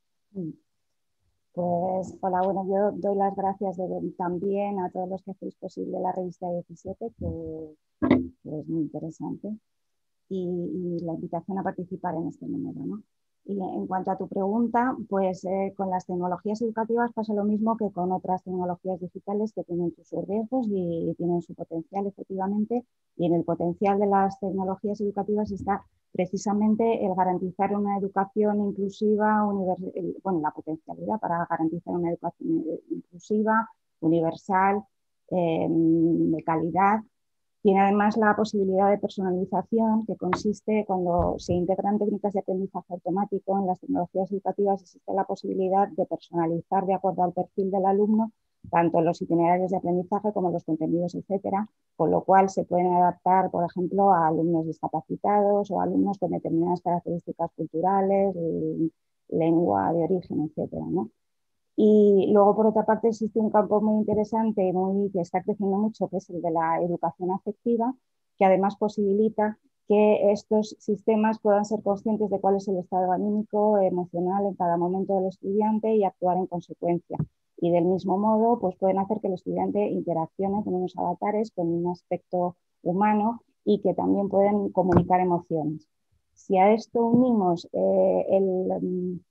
Pues hola, bueno, yo doy las gracias de, también a todos los que hacéis posible la revista diecisiete, que, que es muy interesante, y, y la invitación a participar en este número, ¿no? Y en cuanto a tu pregunta, pues eh, con las tecnologías educativas pasa lo mismo que con otras tecnologías digitales, que tienen sus riesgos y, y tienen su potencial, efectivamente, y en el potencial de las tecnologías educativas está precisamente el garantizar una educación inclusiva, bueno, la potencialidad para garantizar una educación inclusiva, universal, eh, de calidad. Tiene además la posibilidad de personalización, que consiste cuando se integran técnicas de aprendizaje automático en las tecnologías educativas, existe la posibilidad de personalizar de acuerdo al perfil del alumno tanto los itinerarios de aprendizaje como los contenidos, etcétera, con lo cual se pueden adaptar, por ejemplo, a alumnos discapacitados o alumnos con determinadas características culturales, lengua de origen, etcétera, ¿no? Y luego, por otra parte, existe un campo muy interesante muy, que está creciendo mucho, que es el de la educación afectiva, que además posibilita que estos sistemas puedan ser conscientes de cuál es el estado anímico, emocional en cada momento del estudiante y actuar en consecuencia. Y del mismo modo, pues pueden hacer que el estudiante interaccione con unos avatares, con un aspecto humano y que también pueden comunicar emociones. Si a esto unimos eh, el...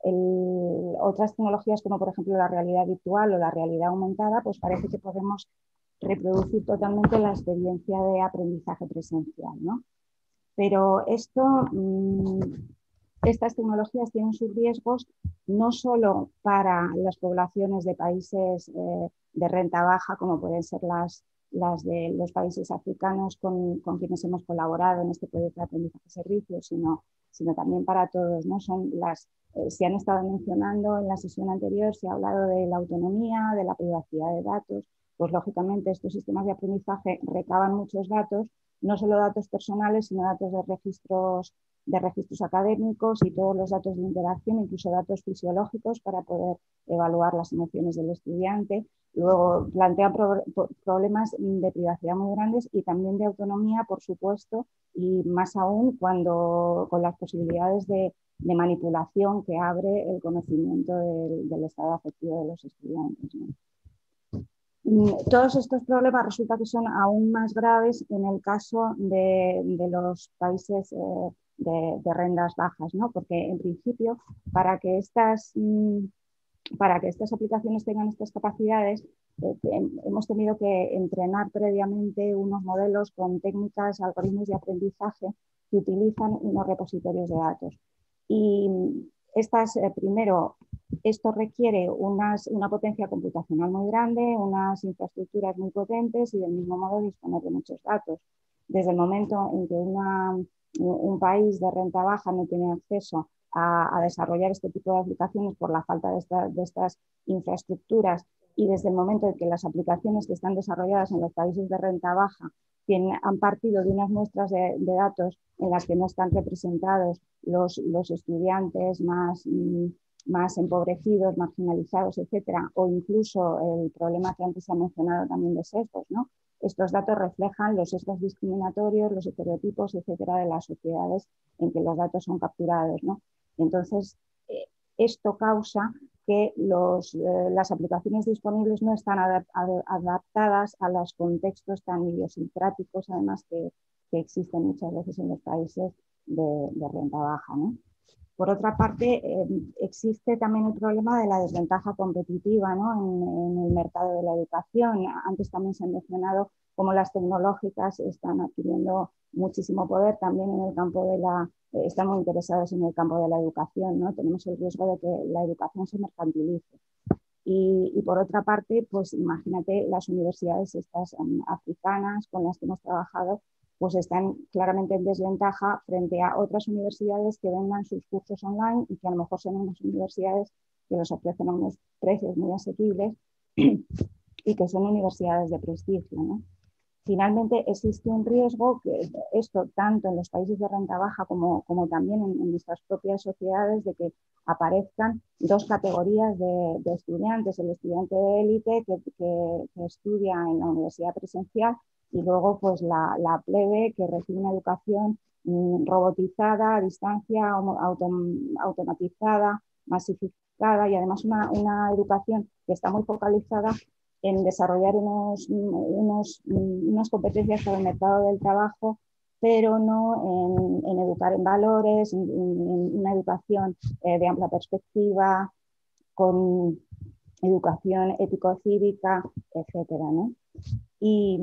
El, otras tecnologías como por ejemplo la realidad virtual o la realidad aumentada, pues parece que podemos reproducir totalmente la experiencia de aprendizaje presencial, ¿no? Pero esto, mmm, estas tecnologías tienen sus riesgos no solo para las poblaciones de países eh, de renta baja, como pueden ser las, las de los países africanos con, con quienes hemos colaborado en este proyecto de aprendizaje-servicio, sino, sino también para todos, ¿no? Son las Eh, se han estado mencionando en la sesión anterior, se ha hablado de la autonomía, de la privacidad de datos, pues lógicamente estos sistemas de aprendizaje recaban muchos datos, no solo datos personales, sino datos de registros, de registros académicos y todos los datos de interacción, incluso datos fisiológicos para poder evaluar las emociones del estudiante. Luego plantea pro, problemas de privacidad muy grandes y también de autonomía, por supuesto, y más aún cuando con las posibilidades de, de manipulación que abre el conocimiento del, del estado afectivo de los estudiantes, ¿no? Todos estos problemas resulta que son aún más graves en el caso de, de los países eh, de, de rentas bajas, ¿no? Porque en principio para que estas, para que estas aplicaciones tengan estas capacidades eh, hemos tenido que entrenar previamente unos modelos con técnicas, algoritmos de aprendizaje que utilizan unos repositorios de datos. Y estas, eh, primero, esto requiere unas, una potencia computacional muy grande, unas infraestructuras muy potentes y del mismo modo disponer de muchos datos. Desde el momento en que una, un país de renta baja no tiene acceso a, a desarrollar este tipo de aplicaciones por la falta de, esta, de estas infraestructuras y desde el momento en que las aplicaciones que están desarrolladas en los países de renta baja tienen, han partido de unas muestras de, de datos en las que no están representados los, los estudiantes más... más empobrecidos, marginalizados, etcétera, o incluso el problema que antes se ha mencionado también de sesgos, ¿no? Estos datos reflejan los sesgos discriminatorios, los estereotipos, etcétera, de las sociedades en que los datos son capturados, ¿no? Entonces, eh, esto causa que los, eh, las aplicaciones disponibles no están adap adaptadas a los contextos tan idiosincráticos, además, que, que existen muchas veces en los países de, de renta baja, ¿no? Por otra parte, eh, existe también el problema de la desventaja competitiva, ¿no? en, en el mercado de la educación. Antes también se han mencionado cómo las tecnológicas están adquiriendo muchísimo poder también en el campo de la, eh, están muy interesados en el campo de la educación, ¿no? Tenemos el riesgo de que la educación se mercantilice. Y, y por otra parte, pues imagínate las universidades estas um, africanas con las que hemos trabajado, pues están claramente en desventaja frente a otras universidades que vendan sus cursos online y que a lo mejor son unas universidades que los ofrecen a unos precios muy asequibles y que son universidades de prestigio, ¿no? Finalmente, existe un riesgo que esto tanto en los países de renta baja como, como también en, en nuestras propias sociedades, de que aparezcan dos categorías de, de estudiantes, el estudiante de élite que, que, que estudia en la universidad presencial y luego pues la, la plebe que recibe una educación mmm, robotizada, a distancia, autom automatizada, masificada y además una, una educación que está muy focalizada en desarrollar unos, unos, unas competencias para el mercado del trabajo, pero no en, en educar en valores, en, en una educación eh, de amplia perspectiva, con educación ético-cívica, etcétera, ¿no? Y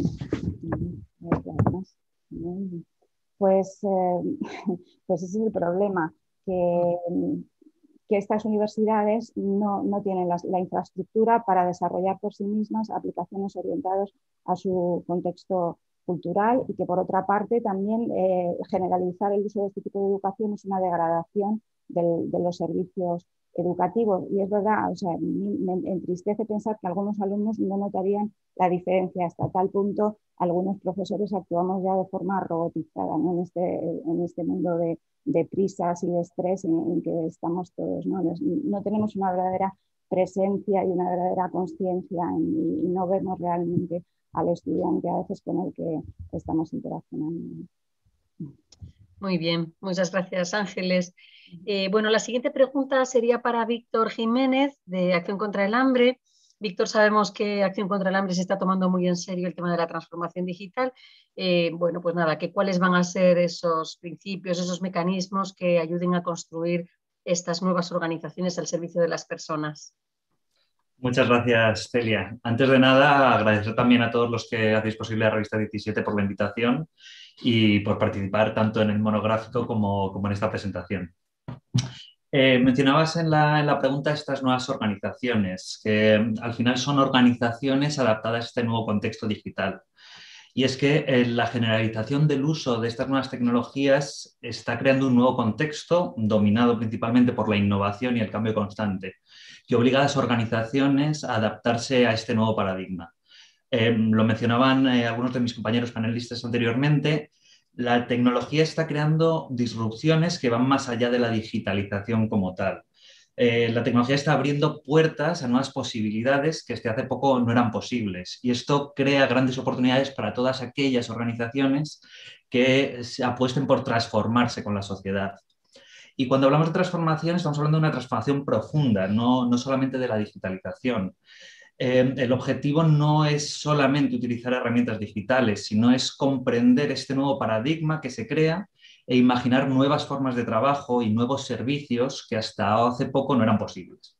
pues, eh, pues ese es el problema, que, que estas universidades no, no tienen la, la infraestructura para desarrollar por sí mismas aplicaciones orientadas a su contexto cultural y que por otra parte también eh, generalizar el uso de este tipo de educación es una degradación del, de los servicios educativos. Y es verdad, o sea, me entristece pensar que algunos alumnos no notarían la diferencia. Hasta tal punto algunos profesores actuamos ya de forma robotizada, ¿no? en, este, en este mundo de, de prisas y de estrés en, en que estamos todos, ¿no? No tenemos una verdadera presencia y una verdadera conciencia y no vemos realmente al estudiante a veces con el que estamos interaccionando. Muy bien, muchas gracias, Ángeles. Eh, bueno, la siguiente pregunta sería para Víctor Jiménez, de Acción contra el Hambre. Víctor, sabemos que Acción contra el Hambre se está tomando muy en serio el tema de la transformación digital. Eh, bueno, pues nada, que ¿cuáles van a ser esos principios, esos mecanismos que ayuden a construir estas nuevas organizaciones al servicio de las personas? Muchas gracias, Celia. Antes de nada, agradecer también a todos los que hacéis posible la revista diecisiete por la invitación y por participar tanto en el monográfico como, como en esta presentación. Eh, mencionabas en la, en la pregunta estas nuevas organizaciones, que al final son organizaciones adaptadas a este nuevo contexto digital. Y es que eh, la generalización del uso de estas nuevas tecnologías está creando un nuevo contexto dominado principalmente por la innovación y el cambio constante, que obliga a las organizaciones a adaptarse a este nuevo paradigma. Eh, lo mencionaban eh, algunos de mis compañeros panelistas anteriormente, la tecnología está creando disrupciones que van más allá de la digitalización como tal. Eh, la tecnología está abriendo puertas a nuevas posibilidades que hasta hace poco no eran posibles, y esto crea grandes oportunidades para todas aquellas organizaciones que apuesten por transformarse con la sociedad. Y cuando hablamos de transformación, estamos hablando de una transformación profunda, no, no solamente de la digitalización. Eh, el objetivo no es solamente utilizar herramientas digitales, sino es comprender este nuevo paradigma que se crea e imaginar nuevas formas de trabajo y nuevos servicios que hasta hace poco no eran posibles.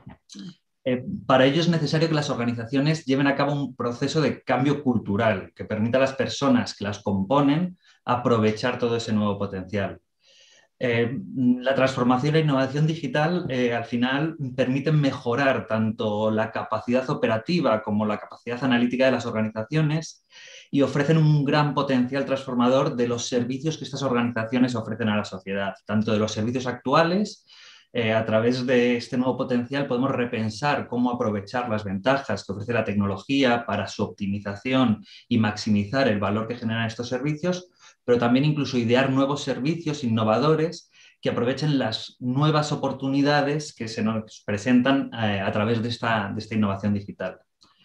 Eh, para ello es necesario que las organizaciones lleven a cabo un proceso de cambio cultural que permita a las personas que las componen aprovechar todo ese nuevo potencial. Eh, la transformación e innovación digital eh, al final permiten mejorar tanto la capacidad operativa como la capacidad analítica de las organizaciones y ofrecen un gran potencial transformador de los servicios que estas organizaciones ofrecen a la sociedad, tanto de los servicios actuales. Eh, a través de este nuevo potencial podemos repensar cómo aprovechar las ventajas que ofrece la tecnología para su optimización y maximizar el valor que generan estos servicios, pero también incluso idear nuevos servicios innovadores que aprovechen las nuevas oportunidades que se nos presentan eh, a través de esta, de esta innovación digital.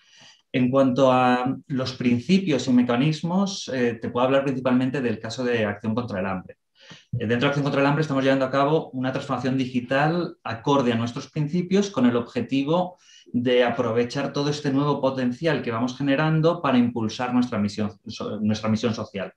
En cuanto a los principios y mecanismos, eh, te puedo hablar principalmente del caso de Acción contra el Hambre. Eh, dentro de Acción contra el Hambre estamos llevando a cabo una transformación digital acorde a nuestros principios con el objetivo de aprovechar todo este nuevo potencial que vamos generando para impulsar nuestra misión, nuestra misión social.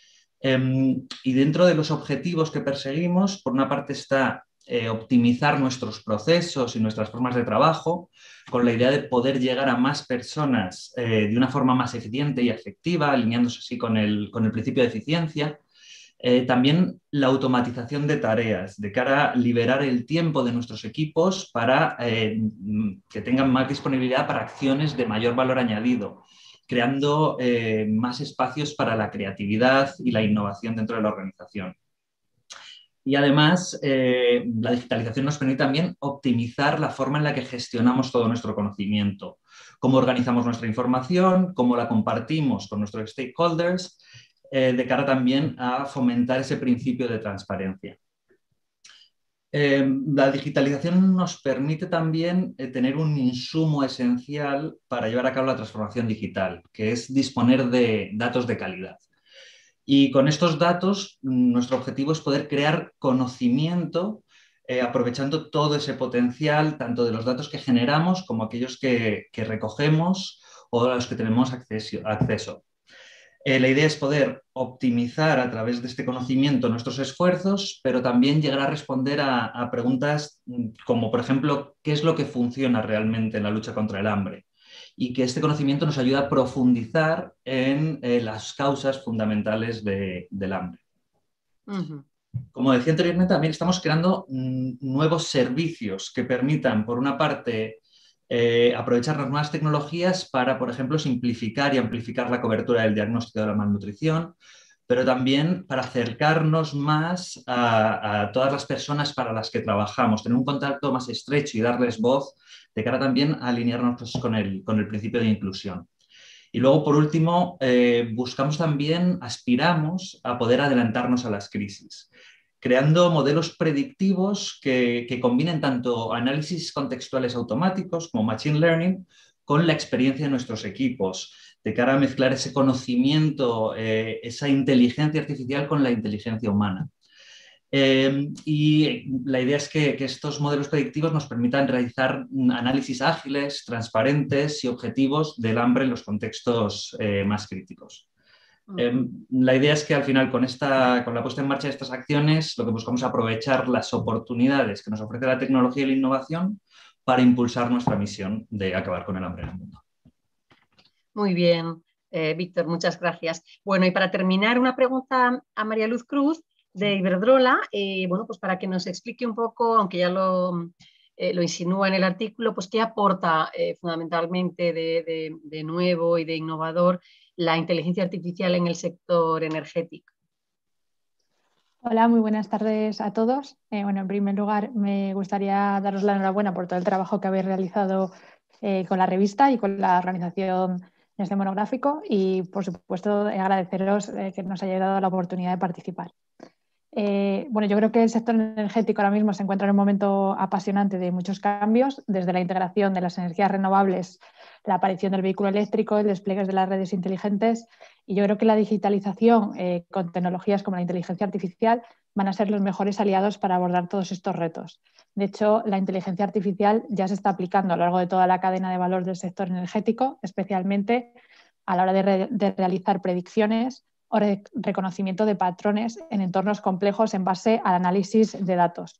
Eh, y dentro de los objetivos que perseguimos, por una parte está eh, optimizar nuestros procesos y nuestras formas de trabajo, con la idea de poder llegar a más personas eh, de una forma más eficiente y efectiva, alineándose así con el, con el principio de eficiencia. Eh, también la automatización de tareas, de cara a liberar el tiempo de nuestros equipos para eh, que tengan más disponibilidad para acciones de mayor valor añadido, creando eh, más espacios para la creatividad y la innovación dentro de la organización. Y además, eh, la digitalización nos permite también optimizar la forma en la que gestionamos todo nuestro conocimiento, cómo organizamos nuestra información, cómo la compartimos con nuestros stakeholders, eh, de cara también a fomentar ese principio de transparencia. Eh, la digitalización nos permite también eh, tener un insumo esencial para llevar a cabo la transformación digital, que es disponer de datos de calidad. Y con estos datos, nuestro objetivo es poder crear conocimiento eh, aprovechando todo ese potencial, tanto de los datos que generamos como aquellos que, que recogemos o a los que tenemos acceso. acceso. Eh, la idea es poder optimizar a través de este conocimiento nuestros esfuerzos, pero también llegar a responder a, a preguntas como, por ejemplo, ¿qué es lo que funciona realmente en la lucha contra el hambre? Y que este conocimiento nos ayuda a profundizar en eh, las causas fundamentales de, del hambre. Uh-huh. Como decía anteriormente, también estamos creando mm, nuevos servicios que permitan, por una parte, eh, aprovechar las nuevas tecnologías para, por ejemplo, simplificar y amplificar la cobertura del diagnóstico de la malnutrición, pero también para acercarnos más a, a todas las personas para las que trabajamos, tener un contacto más estrecho y darles voz, de cara también a alinearnos pues, con, el, con el principio de inclusión. Y luego, por último, eh, buscamos también, aspiramos a poder adelantarnos a las crisis, creando modelos predictivos que, que combinen tanto análisis contextuales automáticos como Machine Learning con la experiencia de nuestros equipos, de cara a mezclar ese conocimiento, eh, esa inteligencia artificial con la inteligencia humana. Eh, y la idea es que, que estos modelos predictivos nos permitan realizar análisis ágiles, transparentes y objetivos del hambre en los contextos eh, más críticos. Eh, la idea es que al final con, esta, con la puesta en marcha de estas acciones lo que buscamos es aprovechar las oportunidades que nos ofrece la tecnología y la innovación para impulsar nuestra misión de acabar con el hambre en el mundo. Muy bien, eh, Víctor, muchas gracias. Bueno, y para terminar, una pregunta a María Luz Cruz de Iberdrola, eh, bueno, pues para que nos explique un poco, aunque ya lo, eh, lo insinúa en el artículo, pues qué aporta eh, fundamentalmente de, de, de nuevo y de innovador la inteligencia artificial en el sector energético. Hola, muy buenas tardes a todos. Eh, bueno, en primer lugar, me gustaría daros la enhorabuena por todo el trabajo que habéis realizado eh, con la revista y con la organización en este monográfico y, por supuesto, agradeceros eh, que nos hayáis dado la oportunidad de participar. Eh, bueno, yo creo que el sector energético ahora mismo se encuentra en un momento apasionante de muchos cambios, desde la integración de las energías renovables, la aparición del vehículo eléctrico, el despliegue de las redes inteligentes, y yo creo que la digitalización eh, con tecnologías como la inteligencia artificial van a ser los mejores aliados para abordar todos estos retos. De hecho, la inteligencia artificial ya se está aplicando a lo largo de toda la cadena de valor del sector energético, especialmente a la hora de, re de realizar predicciones o re reconocimiento de patrones en entornos complejos en base al análisis de datos.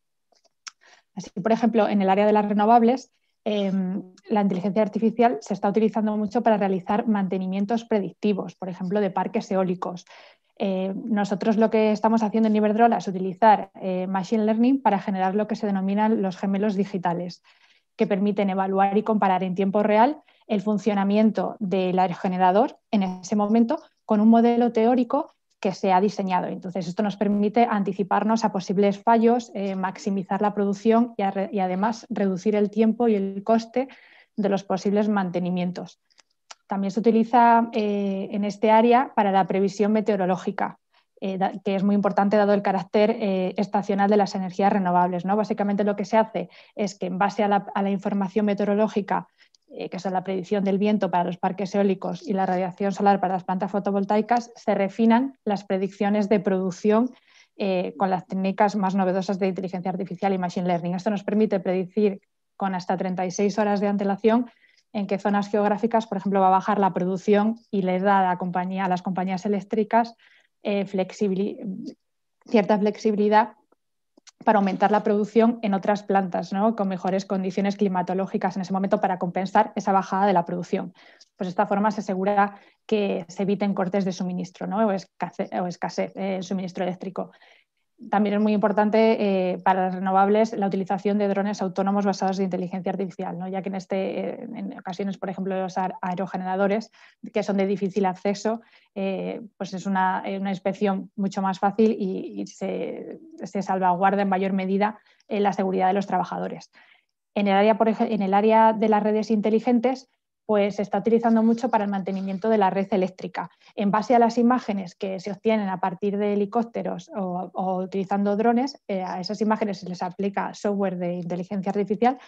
Así, por ejemplo, en el área de las renovables, eh, la inteligencia artificial se está utilizando mucho para realizar mantenimientos predictivos, por ejemplo, de parques eólicos. Eh, nosotros lo que estamos haciendo en Iberdrola es utilizar eh, Machine Learning para generar lo que se denominan los gemelos digitales, que permiten evaluar y comparar en tiempo real el funcionamiento del aerogenerador en ese momento con un modelo teórico que se ha diseñado. Entonces, esto nos permite anticiparnos a posibles fallos, eh, maximizar la producción y, a, y además reducir el tiempo y el coste de los posibles mantenimientos. También se utiliza eh, en este área para la previsión meteorológica, eh, da, que es muy importante dado el carácter eh, estacional de las energías renovables, ¿no? Básicamente lo que se hace es que en base a la, a la información meteorológica, eh, que son la predicción del viento para los parques eólicos y la radiación solar para las plantas fotovoltaicas, se refinan las predicciones de producción eh, con las técnicas más novedosas de inteligencia artificial y machine learning. Esto nos permite predecir con hasta treinta y seis horas de antelación en qué zonas geográficas, por ejemplo, va a bajar la producción y les da a, la compañía, a las compañías eléctricas eh, flexibili- cierta flexibilidad para aumentar la producción en otras plantas, ¿no? Con mejores condiciones climatológicas en ese momento para compensar esa bajada de la producción. Pues de esta forma se asegura que se eviten cortes de suministro, ¿no? o escasez, o escasez eh, suministro eléctrico. También es muy importante eh, para las renovables la utilización de drones autónomos basados en inteligencia artificial, ¿no? Ya que en, este, eh, en ocasiones, por ejemplo, los aerogeneradores que son de difícil acceso, eh, pues es una, una inspección mucho más fácil y, y se, se salvaguarda en mayor medida eh, la seguridad de los trabajadores. En el área, por ejemplo, en el área de las redes inteligentes, pues se está utilizando mucho para el mantenimiento de la red eléctrica. En base a las imágenes que se obtienen a partir de helicópteros o, o utilizando drones, eh, a esas imágenes se les aplica software de inteligencia artificial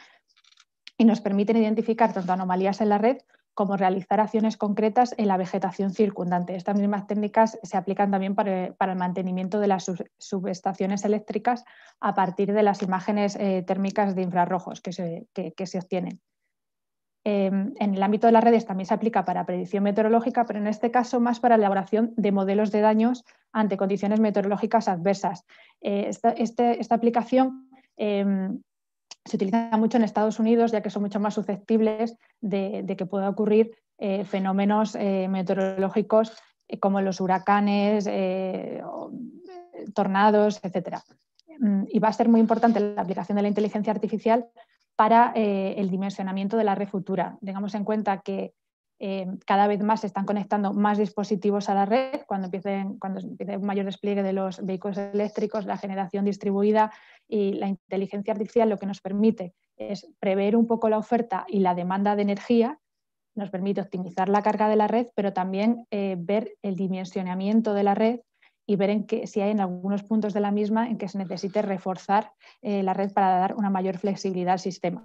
y nos permiten identificar tanto anomalías en la red como realizar acciones concretas en la vegetación circundante. Estas mismas técnicas se aplican también para, para el mantenimiento de las sub, subestaciones eléctricas a partir de las imágenes eh, térmicas de infrarrojos que se, que, que se obtienen. Eh, en el ámbito de las redes también se aplica para predicción meteorológica, pero en este caso más para la elaboración de modelos de daños ante condiciones meteorológicas adversas. Eh, esta, este, esta aplicación eh, se utiliza mucho en Estados Unidos, ya que son mucho más susceptibles de, de que pueda ocurrir eh, fenómenos eh, meteorológicos eh, como los huracanes, eh, tornados, etcétera. Y va a ser muy importante la aplicación de la inteligencia artificial para eh, el dimensionamiento de la red futura. Tengamos en cuenta que eh, cada vez más se están conectando más dispositivos a la red cuando empiecen, cuando empiece un mayor despliegue de los vehículos eléctricos, la generación distribuida, y la inteligencia artificial lo que nos permite es prever un poco la oferta y la demanda de energía, nos permite optimizar la carga de la red, pero también eh, ver el dimensionamiento de la red y ver en que, si hay en algunos puntos de la misma en que se necesite reforzar eh, la red para dar una mayor flexibilidad al sistema.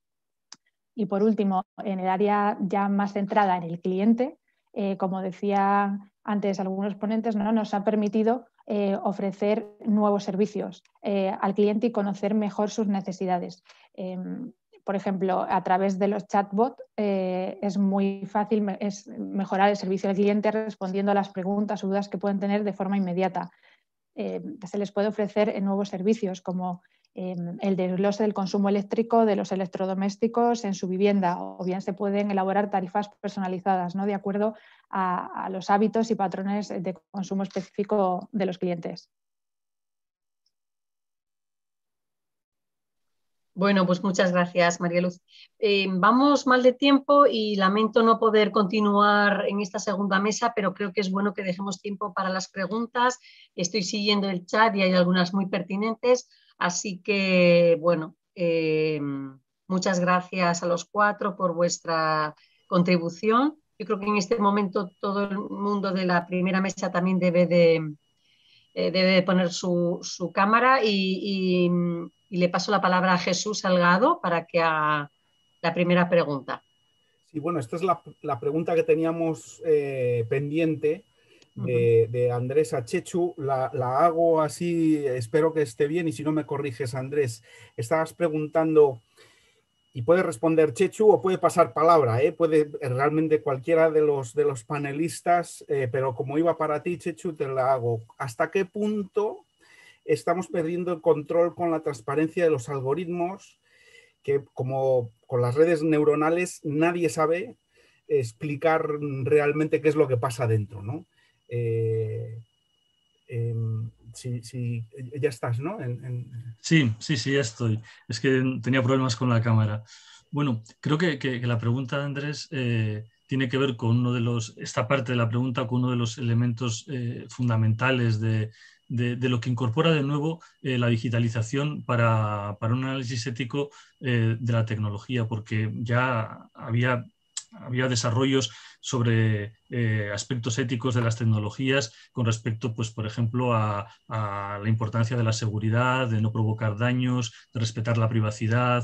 Y por último, en el área ya más centrada en el cliente, eh, como decía antes algunos ponentes, ¿no? Nos ha permitido eh, ofrecer nuevos servicios eh, al cliente y conocer mejor sus necesidades. Eh, Por ejemplo, a través de los chatbots eh, es muy fácil es mejorar el servicio al cliente respondiendo a las preguntas o dudas que pueden tener de forma inmediata. Eh, se les puede ofrecer nuevos servicios como eh, el desglose del consumo eléctrico de los electrodomésticos en su vivienda, o bien se pueden elaborar tarifas personalizadas, ¿no? De acuerdo a, a los hábitos y patrones de consumo específico de los clientes. Bueno, pues muchas gracias, María Luz. Eh, vamos mal de tiempo y lamento no poder continuar en esta segunda mesa, pero creo que es bueno que dejemos tiempo para las preguntas. Estoy siguiendo el chat y hay algunas muy pertinentes, así que, bueno, eh, muchas gracias a los cuatro por vuestra contribución. yo creo que en este momento todo el mundo de la primera mesa también debe de, eh, debe de poner su, su cámara y, y, y le paso la palabra a Jesús Salgado para que haga la primera pregunta. Sí, bueno, esta es la, la pregunta que teníamos eh, pendiente de, de Andrés a Chechu. La, la hago así, espero que esté bien y si no me corriges, Andrés. Estabas preguntando, y puede responder Chechu o puede pasar palabra, ¿eh? Puede realmente cualquiera de los, de los panelistas, eh, pero como iba para ti, Chechu, te la hago. ¿Hasta qué punto estamos perdiendo el control con la transparencia de los algoritmos? Que como con las redes neuronales nadie sabe explicar realmente qué es lo que pasa dentro, ¿no? Eh, eh, si, si, ya estás, ¿no? En, en... Sí, sí, sí, ya estoy. Es que tenía problemas con la cámara. Bueno, creo que, que, que la pregunta de Andrés eh, tiene que ver con uno de los, esta parte de la pregunta, con uno de los elementos eh, fundamentales de, de, de lo que incorpora de nuevo eh, la digitalización para, para un análisis ético eh, de la tecnología, porque ya había, había desarrollos sobre eh, aspectos éticos de las tecnologías con respecto, pues, por ejemplo, a, a la importancia de la seguridad, de no provocar daños, de respetar la privacidad,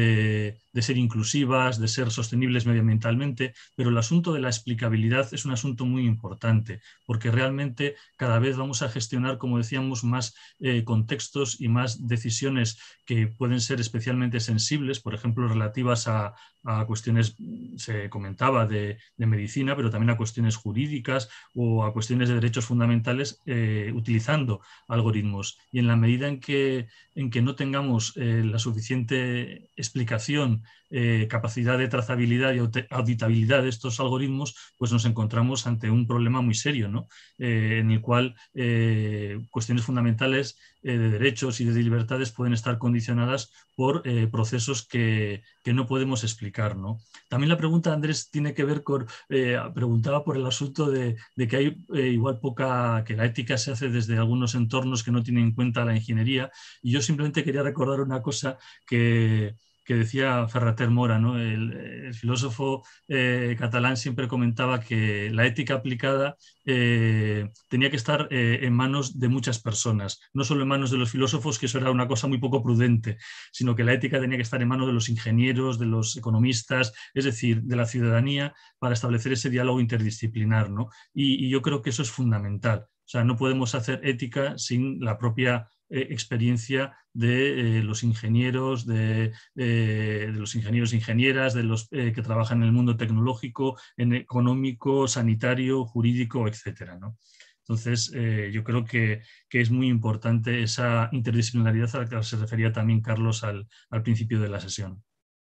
de, de ser inclusivas, de ser sostenibles medioambientalmente, pero el asunto de la explicabilidad es un asunto muy importante, porque realmente cada vez vamos a gestionar, como decíamos, más eh, contextos y más decisiones que pueden ser especialmente sensibles, por ejemplo, relativas a, a cuestiones, se comentaba, de, de medicina, pero también a cuestiones jurídicas o a cuestiones de derechos fundamentales eh, utilizando algoritmos. Y en la medida en que, en que no tengamos eh, la suficiente explicación, eh, capacidad de trazabilidad y auditabilidad de estos algoritmos, pues nos encontramos ante un problema muy serio, ¿no? Eh, en el cual eh, cuestiones fundamentales eh, de derechos y de libertades pueden estar condicionadas por eh, procesos que, que no podemos explicar, ¿no? También la pregunta, Andrés, tiene que ver con, eh, preguntaba por el asunto de, de que hay eh, igual poca, que la ética se hace desde algunos entornos que no tienen en cuenta la ingeniería, y yo simplemente quería recordar una cosa que... que decía Ferrater Mora, ¿no? El, el filósofo eh, catalán siempre comentaba que la ética aplicada eh, tenía que estar eh, en manos de muchas personas, no solo en manos de los filósofos, que eso era una cosa muy poco prudente, sino que la ética tenía que estar en manos de los ingenieros, de los economistas, es decir, de la ciudadanía, para establecer ese diálogo interdisciplinar, ¿no? Y, y yo creo que eso es fundamental. O sea, no podemos hacer ética sin la propia eh, experiencia de eh, los ingenieros, de, eh, de los ingenieros e ingenieras, de los eh, que trabajan en el mundo tecnológico, en económico, sanitario, jurídico, etcétera, ¿no? Entonces, eh, yo creo que, que es muy importante esa interdisciplinaridad a la que se refería también Carlos al, al principio de la sesión.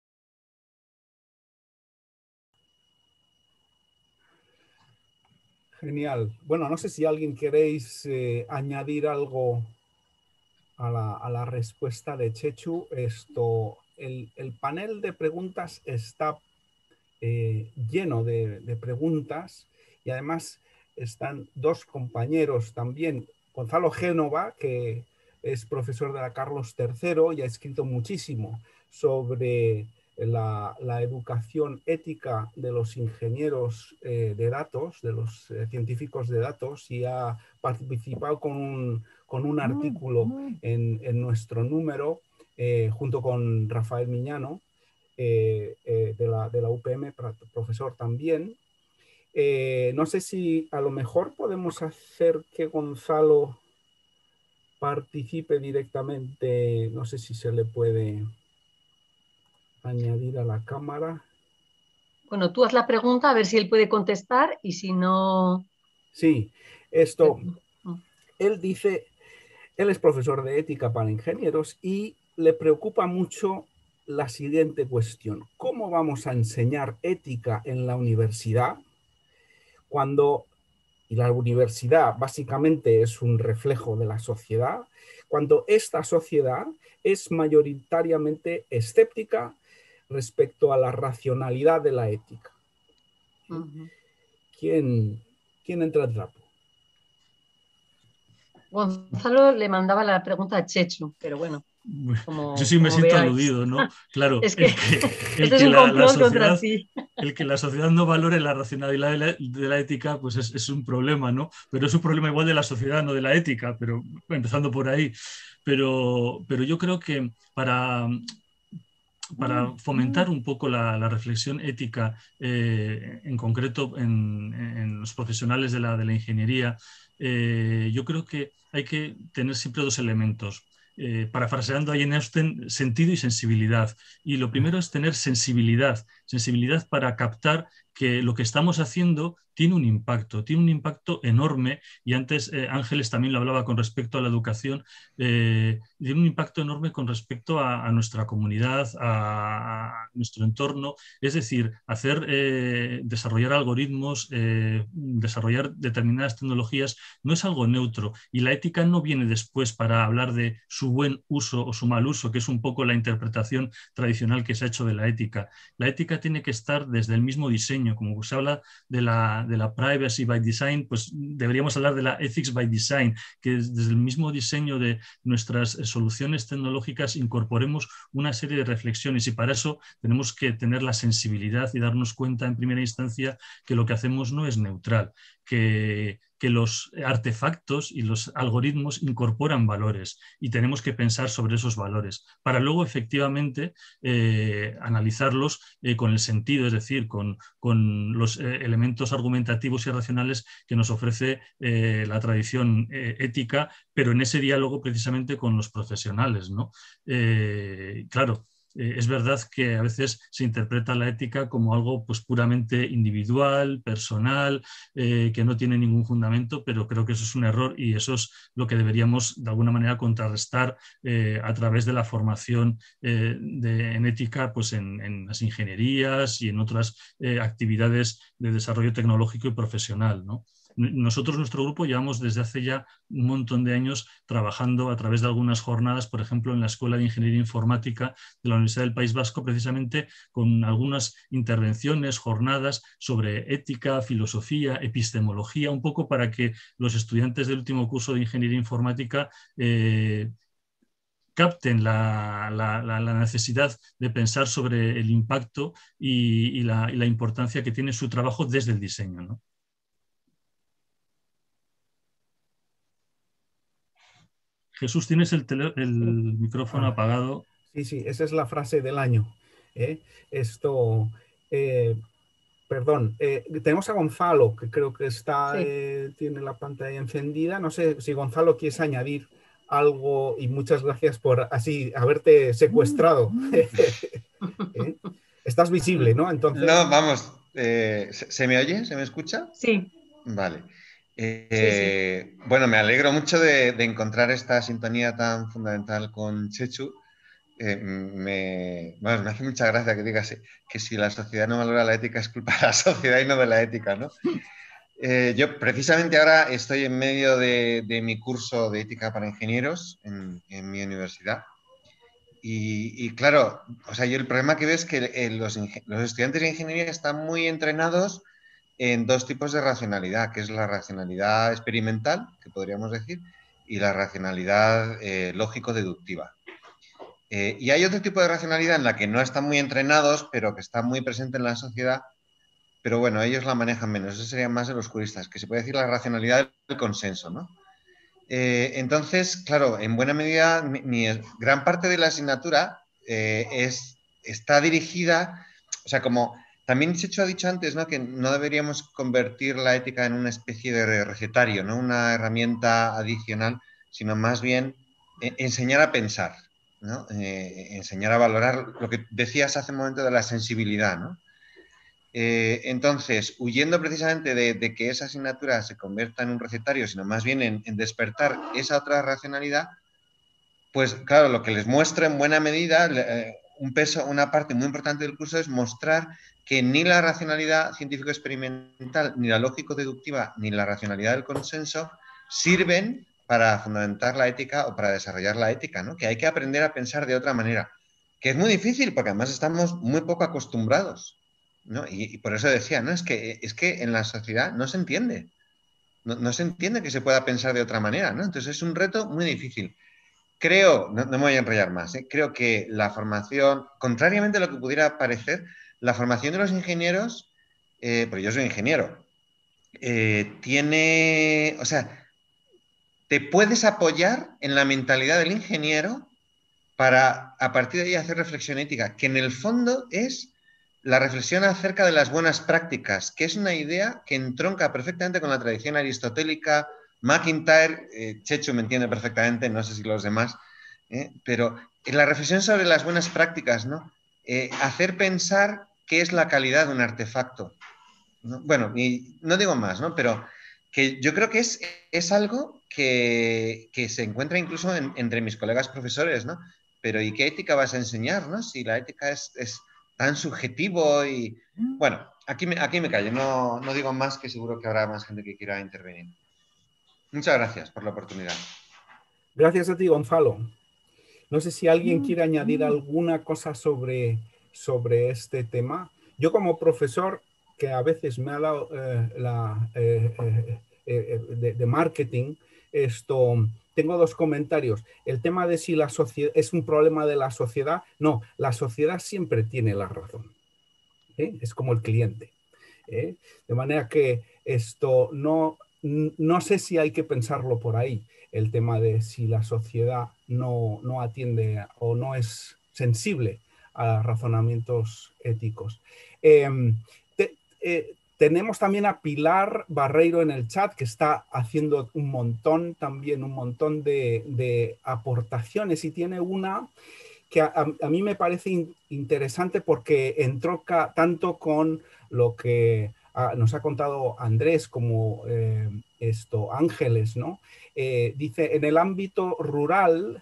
Genial. Bueno, no sé si alguien queréis eh, añadir algo a la, a la respuesta de Chechu. Esto, el, el panel de preguntas está eh, lleno de, de preguntas y además están dos compañeros también. Gonzalo Génova, que es profesor de la Carlos tercero y ha escrito muchísimo sobre La, la educación ética de los ingenieros eh, de datos, de los eh, científicos de datos, y ha participado con un, con un artículo en, en nuestro número, eh, junto con Rafael Miñano, eh, eh, de, la, de la U P M, profesor también. Eh, no sé si a lo mejor podemos hacer que Gonzalo participe directamente, no sé si se le puede añadir a la cámara. Bueno, tú haz la pregunta a ver si él puede contestar y si no... Sí, esto, él dice, él es profesor de ética para ingenieros y le preocupa mucho la siguiente cuestión. ¿Cómo vamos a enseñar ética en la universidad cuando, y la universidad básicamente es un reflejo de la sociedad, cuando esta sociedad es mayoritariamente escéptica respecto a la racionalidad de la ética? Uh-huh. ¿Quién, ¿Quién entra al trapo? Gonzalo le mandaba la pregunta a Chechu, pero bueno. Como, yo sí me siento veáis. aludido, ¿no? Claro. Es que, el que, el esto que es un la, complot la sociedad, contra ti. el que la sociedad no valore la racionalidad de la, de la ética, pues es, es un problema, ¿no? Pero es un problema igual de la sociedad, no de la ética, pero empezando por ahí. Pero, pero yo creo que para... para fomentar un poco la, la reflexión ética, eh, en concreto en, en los profesionales de la, de la ingeniería, eh, yo creo que hay que tener siempre dos elementos. Eh, parafraseando a Jane Austen, sentido y sensibilidad. Y lo primero es tener sensibilidad, sensibilidad para captar que lo que estamos haciendo tiene un impacto, tiene un impacto enorme, y antes eh, Ángeles también lo hablaba con respecto a la educación, eh, tiene un impacto enorme con respecto a, a nuestra comunidad, a, a nuestro entorno, es decir, hacer, eh, desarrollar algoritmos, eh, desarrollar determinadas tecnologías no es algo neutro, y la ética no viene después para hablar de su buen uso o su mal uso, que es un poco la interpretación tradicional que se ha hecho de la ética. La ética tiene que estar desde el mismo diseño, como se habla de la de la privacy by design, pues deberíamos hablar de la ethics by design, que desde el mismo diseño de nuestras soluciones tecnológicas incorporemos una serie de reflexiones, y para eso tenemos que tener la sensibilidad y darnos cuenta en primera instancia que lo que hacemos no es neutral, que, que los artefactos y los algoritmos incorporan valores y tenemos que pensar sobre esos valores para luego efectivamente eh, analizarlos eh, con el sentido, es decir, con, con los eh, elementos argumentativos y racionales que nos ofrece eh, la tradición eh, ética, pero en ese diálogo precisamente con los profesionales, ¿no? Eh, claro. Es verdad que a veces se interpreta la ética como algo pues, puramente individual, personal, eh, que no tiene ningún fundamento, pero creo que eso es un error y eso es lo que deberíamos de alguna manera contrarrestar eh, a través de la formación eh, de, en ética pues, en, en las ingenierías y en otras eh, actividades de desarrollo tecnológico y profesional, ¿no? Nosotros, nuestro grupo, llevamos desde hace ya un montón de años trabajando a través de algunas jornadas, por ejemplo, en la Escuela de Ingeniería Informática de la Universidad del País Vasco, precisamente con algunas intervenciones, jornadas sobre ética, filosofía, epistemología, un poco para que los estudiantes del último curso de Ingeniería Informática eh, capten la, la, la, la necesidad de pensar sobre el impacto y, y, la, y la importancia que tiene su trabajo desde el diseño, ¿no? Jesús, tienes el, tele, el micrófono ah, apagado. Sí, sí, esa es la frase del año. ¿eh? Esto, eh, perdón, eh, tenemos a Gonzalo, que creo que está, sí. eh, tiene la pantalla encendida. No sé si Gonzalo quieres añadir algo, y muchas gracias por así haberte secuestrado. ¿eh? Estás visible, ¿no? Entonces... No, vamos, eh, ¿se, ¿se me oye? ¿Se me escucha? Sí. Vale. Eh, sí, sí. Bueno, me alegro mucho de, de encontrar esta sintonía tan fundamental con Chechu. Eh, me, bueno, me hace mucha gracia que digas que si la sociedad no valora la ética es culpa de la sociedad y no de la ética, ¿no? Eh, yo precisamente ahora estoy en medio de, de mi curso de ética para ingenieros en, en mi universidad. Y, y claro, o sea, yo el problema que veo es que eh, los, los estudiantes de ingeniería están muy entrenados en dos tipos de racionalidad, que es la racionalidad experimental, que podríamos decir, y la racionalidad eh, lógico-deductiva. Eh, y hay otro tipo de racionalidad en la que no están muy entrenados, pero que está muy presente en la sociedad, pero bueno, ellos la manejan menos. Eso serían más de los juristas, que se puede decir la racionalidad del consenso, ¿no? Eh, entonces, claro, en buena medida, mi, mi gran parte de la asignatura eh, es, está dirigida, o sea, como... También Chechu ha dicho antes, ¿no?, que no deberíamos convertir la ética en una especie de recetario, no una herramienta adicional, sino más bien eh, enseñar a pensar, ¿no? Eh, enseñar a valorar lo que decías hace un momento de la sensibilidad, ¿no? Eh, entonces, huyendo precisamente de, de que esa asignatura se convierta en un recetario, sino más bien en, en despertar esa otra racionalidad, pues claro, lo que les muestra en buena medida, eh, un peso, una parte muy importante del curso es mostrar que ni la racionalidad científico-experimental, ni la lógico-deductiva, ni la racionalidad del consenso sirven para fundamentar la ética o para desarrollar la ética, ¿no? Que hay que aprender a pensar de otra manera, que es muy difícil porque además estamos muy poco acostumbrados, ¿no? Y, y por eso decía, ¿no? Es que, es que en la sociedad no se entiende, no, no se entiende que se pueda pensar de otra manera, ¿no? Entonces es un reto muy difícil. Creo, no, no me voy a enrollar más, ¿eh? Creo que la formación, contrariamente a lo que pudiera parecer, la formación de los ingenieros, eh, porque yo soy ingeniero, eh, tiene, o sea, te puedes apoyar en la mentalidad del ingeniero para a partir de ahí hacer reflexión ética, que en el fondo es la reflexión acerca de las buenas prácticas, que es una idea que entronca perfectamente con la tradición aristotélica. McIntyre, eh, Chechu me entiende perfectamente, no sé si los demás, eh, pero la reflexión sobre las buenas prácticas, ¿no? Eh, hacer pensar qué es la calidad de un artefacto, ¿no? Bueno, y no digo más, ¿no? Pero que yo creo que es, es algo que, que se encuentra incluso en, entre mis colegas profesores, ¿no? Pero ¿y qué ética vas a enseñar, ¿no? Si la ética es, es tan subjetivo y... Bueno, aquí me, aquí me callo, no, no digo más, que seguro que habrá más gente que quiera intervenir. Muchas gracias por la oportunidad. Gracias a ti, Gonzalo. No sé si alguien quiere añadir alguna cosa sobre, sobre este tema. Yo como profesor, que a veces me ha dado eh, la, eh, eh, eh, de, de marketing, esto, tengo dos comentarios. El tema de si la sociedad es un problema de la sociedad. No, la sociedad siempre tiene la razón. ¿Eh? Es como el cliente. ¿Eh? De manera que esto no, no sé si hay que pensarlo por ahí, el tema de si la sociedad no, no atiende o no es sensible a razonamientos éticos. Eh, te, eh, tenemos también a Pilar Barreiro en el chat, que está haciendo un montón, también un montón de, de aportaciones, y tiene una que a, a mí me parece in, interesante porque entronca tanto con lo que a, nos ha contado Andrés como eh, esto, Ángeles, ¿no? Eh, dice, en el ámbito rural,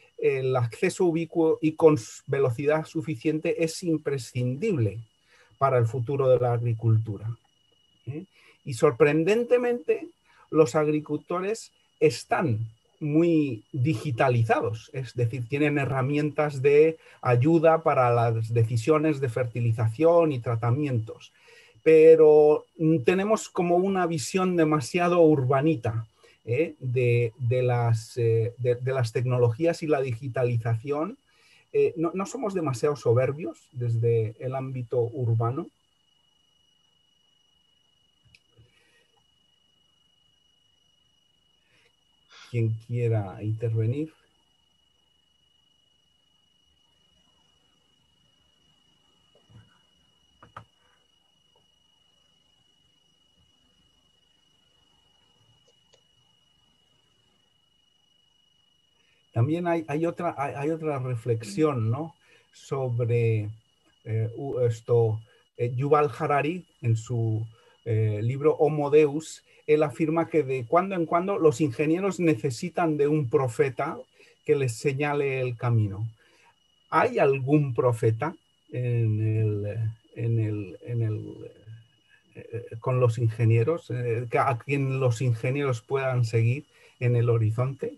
el acceso ubicuo y con velocidad suficiente es imprescindible para el futuro de la agricultura. ¿Eh? Y sorprendentemente, los agricultores están muy digitalizados, es decir, tienen herramientas de ayuda para las decisiones de fertilización y tratamientos, pero tenemos como una visión demasiado urbanita ¿eh? de, de, las, eh, de, de las tecnologías y la digitalización. Eh, no, no somos demasiado soberbios desde el ámbito urbano. Quien quiera intervenir. También hay, hay, otra, hay, hay otra reflexión, ¿no? Sobre eh, esto, eh, Yuval Harari, en su eh, libro Homo Deus, él afirma que de cuando en cuando los ingenieros necesitan de un profeta que les señale el camino. ¿Hay algún profeta en el, en el, en el, eh, con los ingenieros, eh, a quien los ingenieros puedan seguir en el horizonte?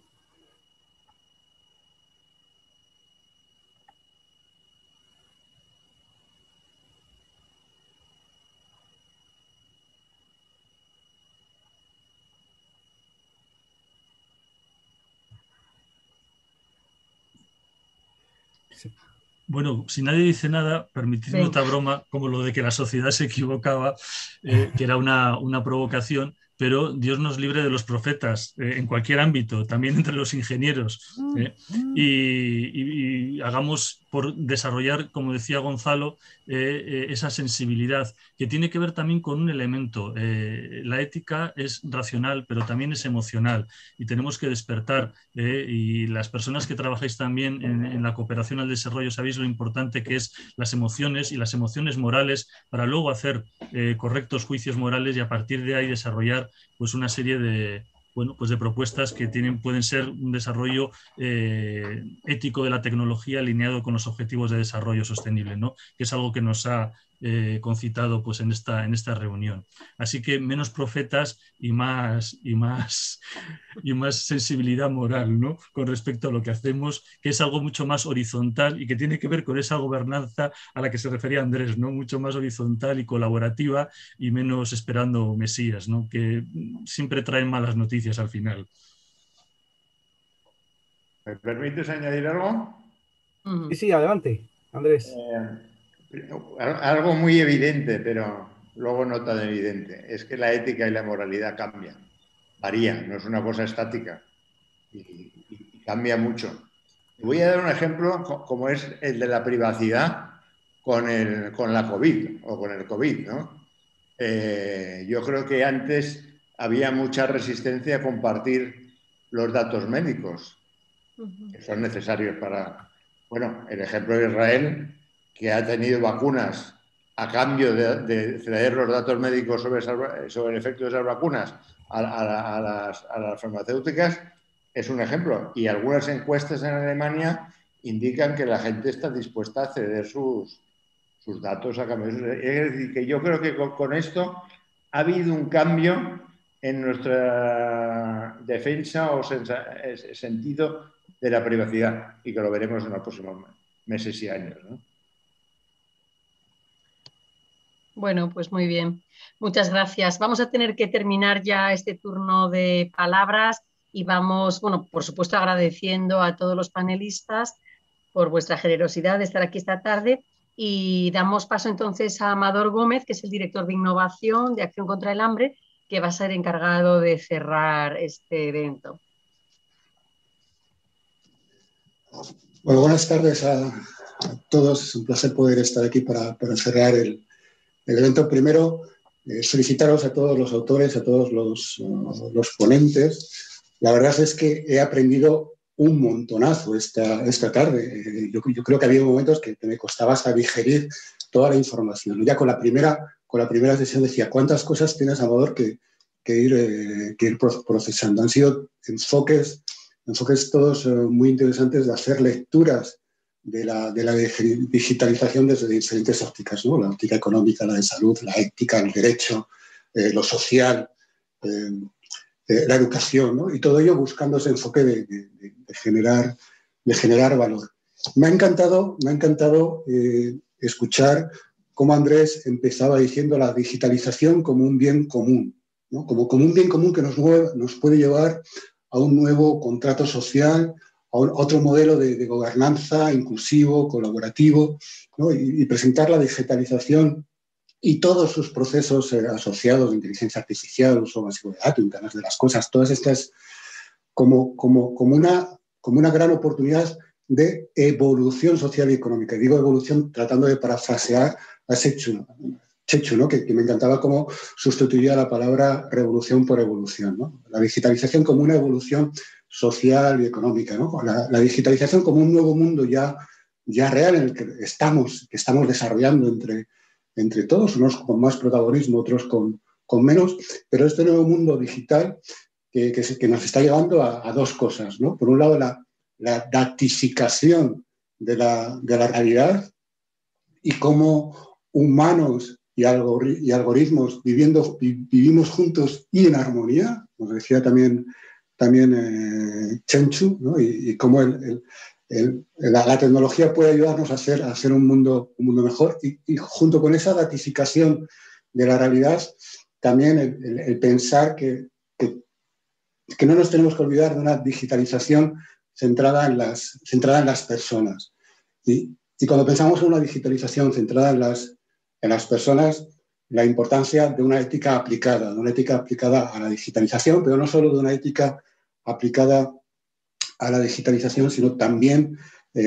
Bueno, si nadie dice nada, permitidme Venga. otra broma, como lo de que la sociedad se equivocaba, eh, que era una, una provocación, pero Dios nos libre de los profetas eh, en cualquier ámbito, también entre los ingenieros. ¿eh? Y, y, y hagamos por desarrollar, como decía Gonzalo, eh, eh, esa sensibilidad, que tiene que ver también con un elemento. Eh, la ética es racional, pero también es emocional, y tenemos que despertar. Eh, y las personas que trabajáis también en, en la cooperación al desarrollo sabéis lo importante que es las emociones y las emociones morales para luego hacer eh, correctos juicios morales y a partir de ahí desarrollar pues una serie de, bueno, pues de propuestas que tienen, pueden ser un desarrollo eh, ético de la tecnología alineado con los objetivos de desarrollo sostenible, ¿no? Que es algo que nos ha eh, concitado pues, en, esta, en esta reunión. Así que menos profetas y más, y más, y más sensibilidad moral, ¿no? Con respecto a lo que hacemos, que es algo mucho más horizontal y que tiene que ver con esa gobernanza a la que se refería Andrés, ¿no? Mucho más horizontal y colaborativa y menos esperando mesías, ¿no? Que siempre traen malas noticias al final. ¿Me permites añadir algo? Sí, sí, adelante, Andrés. Eh, algo muy evidente, pero luego no tan evidente, es que la ética y la moralidad cambian, varían, no es una cosa estática y, y cambia mucho. Voy a dar un ejemplo como es el de la privacidad con, el, con la COVID o con el COVID, ¿no? Eh, yo creo que antes había mucha resistencia a compartir los datos médicos, que son necesarios para... Bueno, el ejemplo de Israel, que ha tenido vacunas a cambio de, de ceder los datos médicos sobre, esas, sobre el efecto de esas vacunas a, a, a, las, a las farmacéuticas, es un ejemplo. Y algunas encuestas en Alemania indican que la gente está dispuesta a ceder sus, sus datos a cambio. Es decir, que yo creo que con, con esto ha habido un cambio en nuestra defensa o sensa, sentido de la privacidad y que lo veremos en los próximos meses y años, ¿no? Bueno, pues muy bien. Muchas gracias. Vamos a tener que terminar ya este turno de palabras y vamos, bueno, por supuesto agradeciendo a todos los panelistas por vuestra generosidad de estar aquí esta tarde y damos paso entonces a Amador Gómez, que es el director de innovación de Acción contra el Hambre, que va a ser encargado de cerrar este evento. Bueno, buenas tardes a, a todos. Es un placer poder estar aquí para, para cerrar el, el evento. Primero, eh, felicitaros a todos los autores, a todos los, uh, los ponentes. La verdad es que he aprendido un montonazo esta, esta tarde. Eh, yo, yo creo que había momentos que, que me costaba hasta digerir toda la información. Ya con la primera, con la primera sesión decía, ¿cuántas cosas tienes, Amador, que, que, ir, eh, que ir procesando? Han sido enfoques, enfoques todos eh, muy interesantes de hacer lecturas de la, de la digitalización desde diferentes ópticas, ¿no? La óptica económica, la de salud, la ética, el derecho, eh, lo social, eh, eh, la educación, ¿no? Y todo ello buscando ese enfoque de, de, de, generar, de generar valor. Me ha encantado, me ha encantado eh, escuchar cómo Andrés empezaba diciendo la digitalización como un bien común, ¿no? Como, como un bien común que nos, mueve, nos puede llevar a un nuevo contrato social, a un, otro modelo de, de gobernanza inclusivo, colaborativo, ¿no? y, y presentar la digitalización y todos sus procesos eh, asociados de inteligencia artificial, uso masivo de datos, Internet de las cosas, todas estas como, como, como, una, como una gran oportunidad de evolución social y económica. Y digo evolución tratando de parafrasear a Chechu, Chechu, ¿no? que, que me encantaba cómo sustituía la palabra revolución por evolución, ¿no? La digitalización como una evolución social y económica, ¿no? La, la digitalización como un nuevo mundo ya, ya real en el que estamos, que estamos desarrollando entre, entre todos, unos con más protagonismo, otros con, con menos, pero este nuevo mundo digital que, que, que nos está llevando a, a dos cosas, ¿no? Por un lado, la, la datificación de la, de la realidad y cómo humanos y, algori y algoritmos viviendo, vivimos juntos y en armonía, nos decía también, también eh, Chenchu, ¿no? y, y cómo el, el, el, la, la tecnología puede ayudarnos a hacer, a hacer un, mundo, un mundo mejor y, y junto con esa datificación de la realidad, también el, el, el pensar que, que, que no nos tenemos que olvidar de una digitalización centrada en las, centrada en las personas. Y, y cuando pensamos en una digitalización centrada en las, en las personas, la importancia de una ética aplicada, de una ética aplicada a la digitalización, pero no solo de una ética aplicada a la digitalización, sino también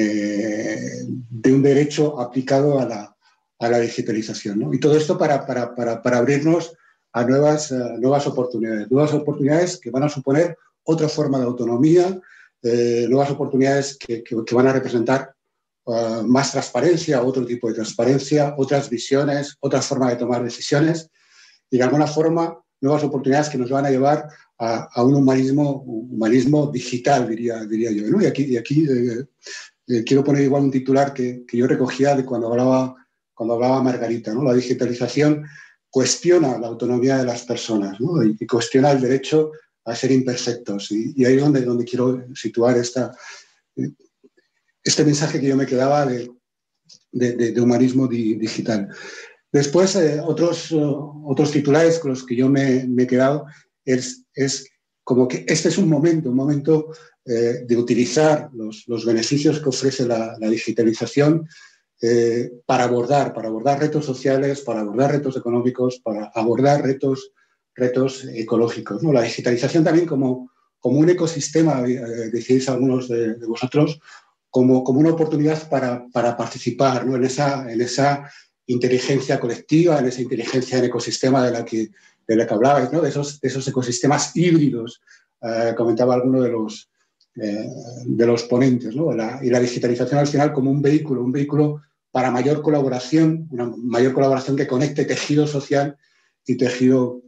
eh, de un derecho aplicado a la, a la digitalización, ¿no? Y todo esto para, para, para, para abrirnos a nuevas, uh, nuevas oportunidades, nuevas oportunidades que van a suponer otra forma de autonomía, eh, nuevas oportunidades que, que, que van a representar Uh, más transparencia, otro tipo de transparencia, otras visiones, otra forma de tomar decisiones y de alguna forma nuevas oportunidades que nos van a llevar a, a un humanismo, humanismo digital, diría, diría yo, ¿no? Y aquí, y aquí eh, eh, quiero poner igual un titular que, que yo recogía de cuando hablaba, cuando hablaba Margarita, ¿no? La digitalización cuestiona la autonomía de las personas, ¿no? y, y cuestiona el derecho a ser imperfectos y, y ahí es donde, donde quiero situar esta... Eh, este mensaje que yo me quedaba de, de, de, de humanismo di, digital. Después, eh, otros, uh, otros titulares con los que yo me, me he quedado es, es como que este es un momento, un momento eh, de utilizar los, los beneficios que ofrece la, la digitalización eh, para abordar, para abordar retos sociales, para abordar retos económicos, para abordar retos, retos ecológicos, ¿no? La digitalización también como, como un ecosistema, eh, decís algunos de, de vosotros, como, como una oportunidad para, para participar, ¿no? en, esa, en esa inteligencia colectiva, en esa inteligencia en ecosistema de la que, de la que hablabais, ¿no? de, esos, de esos ecosistemas híbridos, eh, comentaba alguno de los, eh, de los ponentes, ¿no? la, y la digitalización al final como un vehículo, un vehículo para mayor colaboración, una mayor colaboración que conecte tejido social y tejido,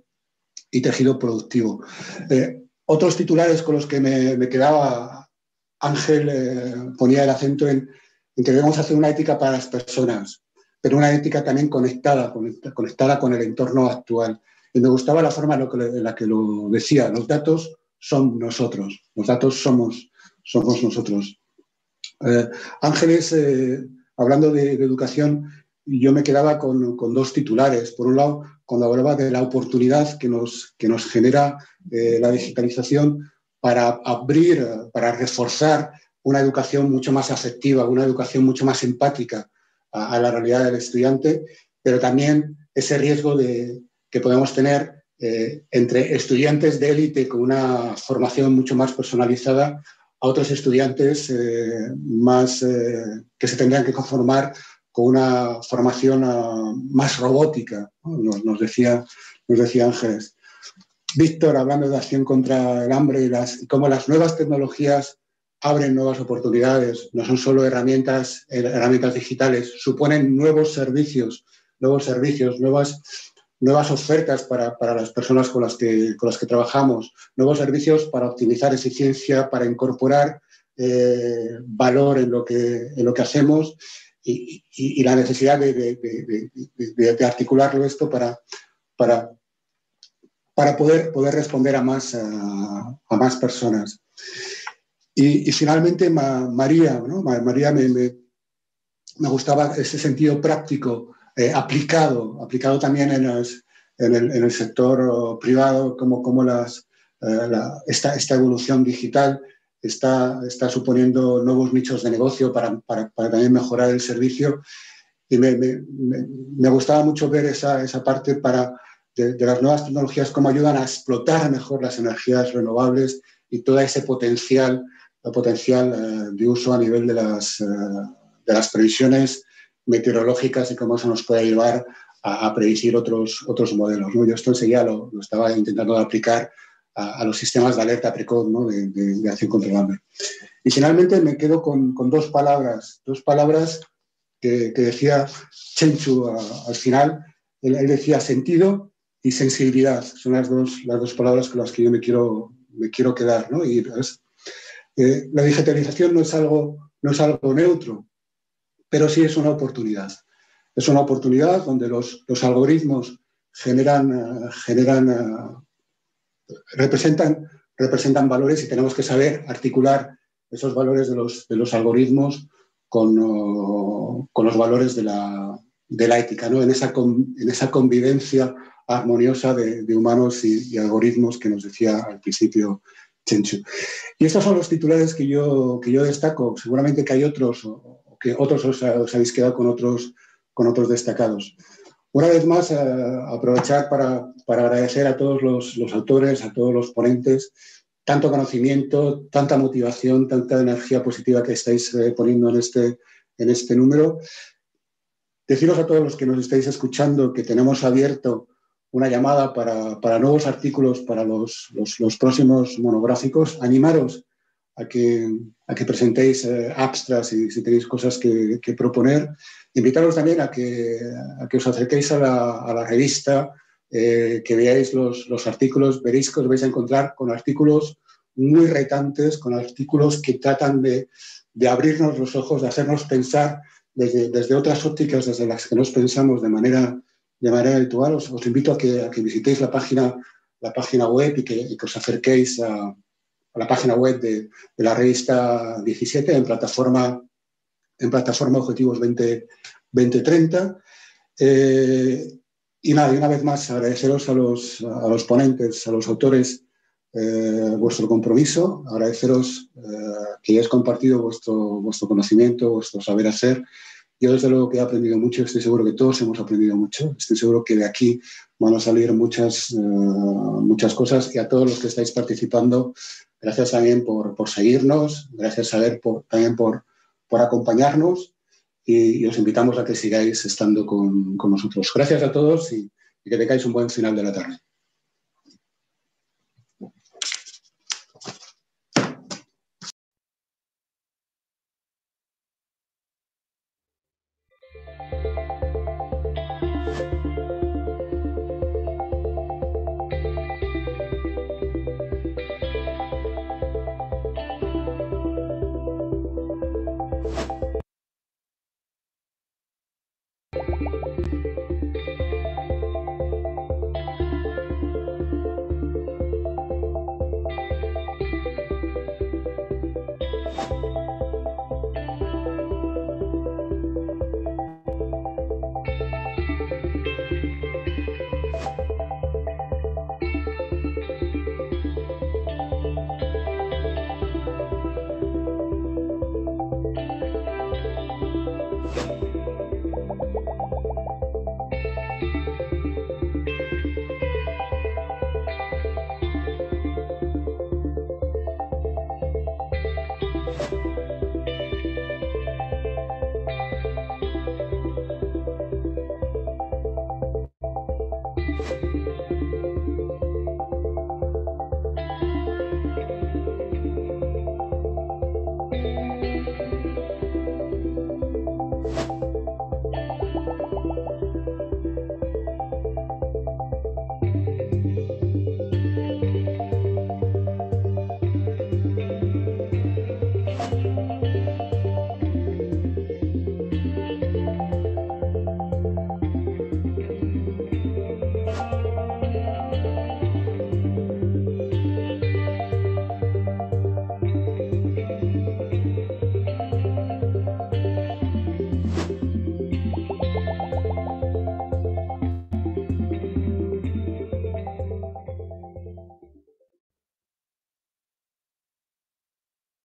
y tejido productivo. Eh, otros titulares con los que me, me quedaba, Ángel eh, ponía el acento en, en que debemos hacer una ética para las personas, pero una ética también conectada, conectada con el entorno actual. Y me gustaba la forma en, lo que, en la que lo decía, los datos son nosotros, los datos somos, somos nosotros. Eh, Ángeles, eh, hablando de, de educación, yo me quedaba con, con dos titulares. Por un lado, cuando hablaba de la oportunidad que nos, que nos genera eh, la digitalización para abrir, para reforzar una educación mucho más afectiva, una educación mucho más empática a, a la realidad del estudiante, pero también ese riesgo de, que podemos tener eh, entre estudiantes de élite con una formación mucho más personalizada a otros estudiantes eh, más, eh, que se tendrían que conformar con una formación uh, más robótica, ¿no? nos, nos, decía, nos decía Ángeles. Víctor, hablando de acción contra el hambre y, las, y cómo las nuevas tecnologías abren nuevas oportunidades, no son solo herramientas, herramientas digitales, suponen nuevos servicios, nuevos servicios, nuevas, nuevas ofertas para, para las personas con las, que, con las que trabajamos, nuevos servicios para optimizar eficiencia, para incorporar eh, valor en lo que, en lo que hacemos y, y, y la necesidad de, de, de, de, de articularlo esto para, para, para poder, poder responder a más, a, a más personas. Y, y finalmente Ma, María, ¿no? María me, me, me gustaba ese sentido práctico, eh, aplicado, aplicado también en, las, en, el, en el sector privado, como, como las, eh, la, esta, esta evolución digital está, está suponiendo nuevos nichos de negocio para, para, para también mejorar el servicio. Y me, me, me, me gustaba mucho ver esa, esa parte para, de, de las nuevas tecnologías, cómo ayudan a explotar mejor las energías renovables y todo ese potencial, el potencial eh, de uso a nivel de las, eh, de las previsiones meteorológicas y cómo eso nos puede llevar a, a predecir otros, otros modelos, ¿no? Yo esto enseguida lo, lo estaba intentando aplicar a, a los sistemas de alerta precoz, ¿no? de, de, de acción contra el hambre. Y finalmente me quedo con, con dos palabras, dos palabras que, que decía Chenchu a, al final. Él, él decía sentido y sensibilidad. Son las dos, las dos palabras con las que yo me quiero, me quiero quedar, ¿no? Y pues, eh, la digitalización no es algo, no es algo neutro, pero sí es una oportunidad. Es una oportunidad donde los, los algoritmos generan, uh, generan uh, representan, representan valores y tenemos que saber articular esos valores de los, de los algoritmos con, uh, con los valores de la, de la ética, ¿no? En esa, con, en esa convivencia armoniosa de, de humanos y, y algoritmos que nos decía al principio Chenchu. Y estos son los titulares que yo, que yo destaco. Seguramente que hay otros, o que otros os, os habéis quedado con otros, con otros destacados. Una vez más, eh, aprovechar para, para agradecer a todos los, los autores, a todos los ponentes, tanto conocimiento, tanta motivación, tanta energía positiva que estáis eh, poniendo en este, en este número. Deciros a todos los que nos estáis escuchando que tenemos abierto una llamada para, para nuevos artículos para los, los, los próximos monográficos. Animaros a que, a que presentéis eh, abstracts y si tenéis cosas que, que proponer. Invitaros también a que, a que os acerquéis a la, a la revista, eh, que veáis los, los artículos. Veréis que os vais a encontrar con artículos muy retantes, con artículos que tratan de, de abrirnos los ojos, de hacernos pensar desde, desde otras ópticas desde las que nos pensamos de manera de manera habitual. Os, os invito a que, a que visitéis la página, la página web y que, y que os acerquéis a, a la página web de, de la revista diecisiete en plataforma, en plataforma Objetivos veinte treinta. Eh, y nada, y una vez más agradeceros a los, a los ponentes, a los autores, eh, vuestro compromiso, agradeceros eh, que hayáis compartido vuestro, vuestro conocimiento, vuestro saber hacer Yo desde luego que he aprendido mucho, estoy seguro que todos hemos aprendido mucho, estoy seguro que de aquí van a salir muchas, uh, muchas cosas, y a todos los que estáis participando, gracias también por, por seguirnos, gracias a ver por, también por, por acompañarnos, y, y os invitamos a que sigáis estando con, con nosotros. Gracias a todos y, y que tengáis un buen final de la tarde.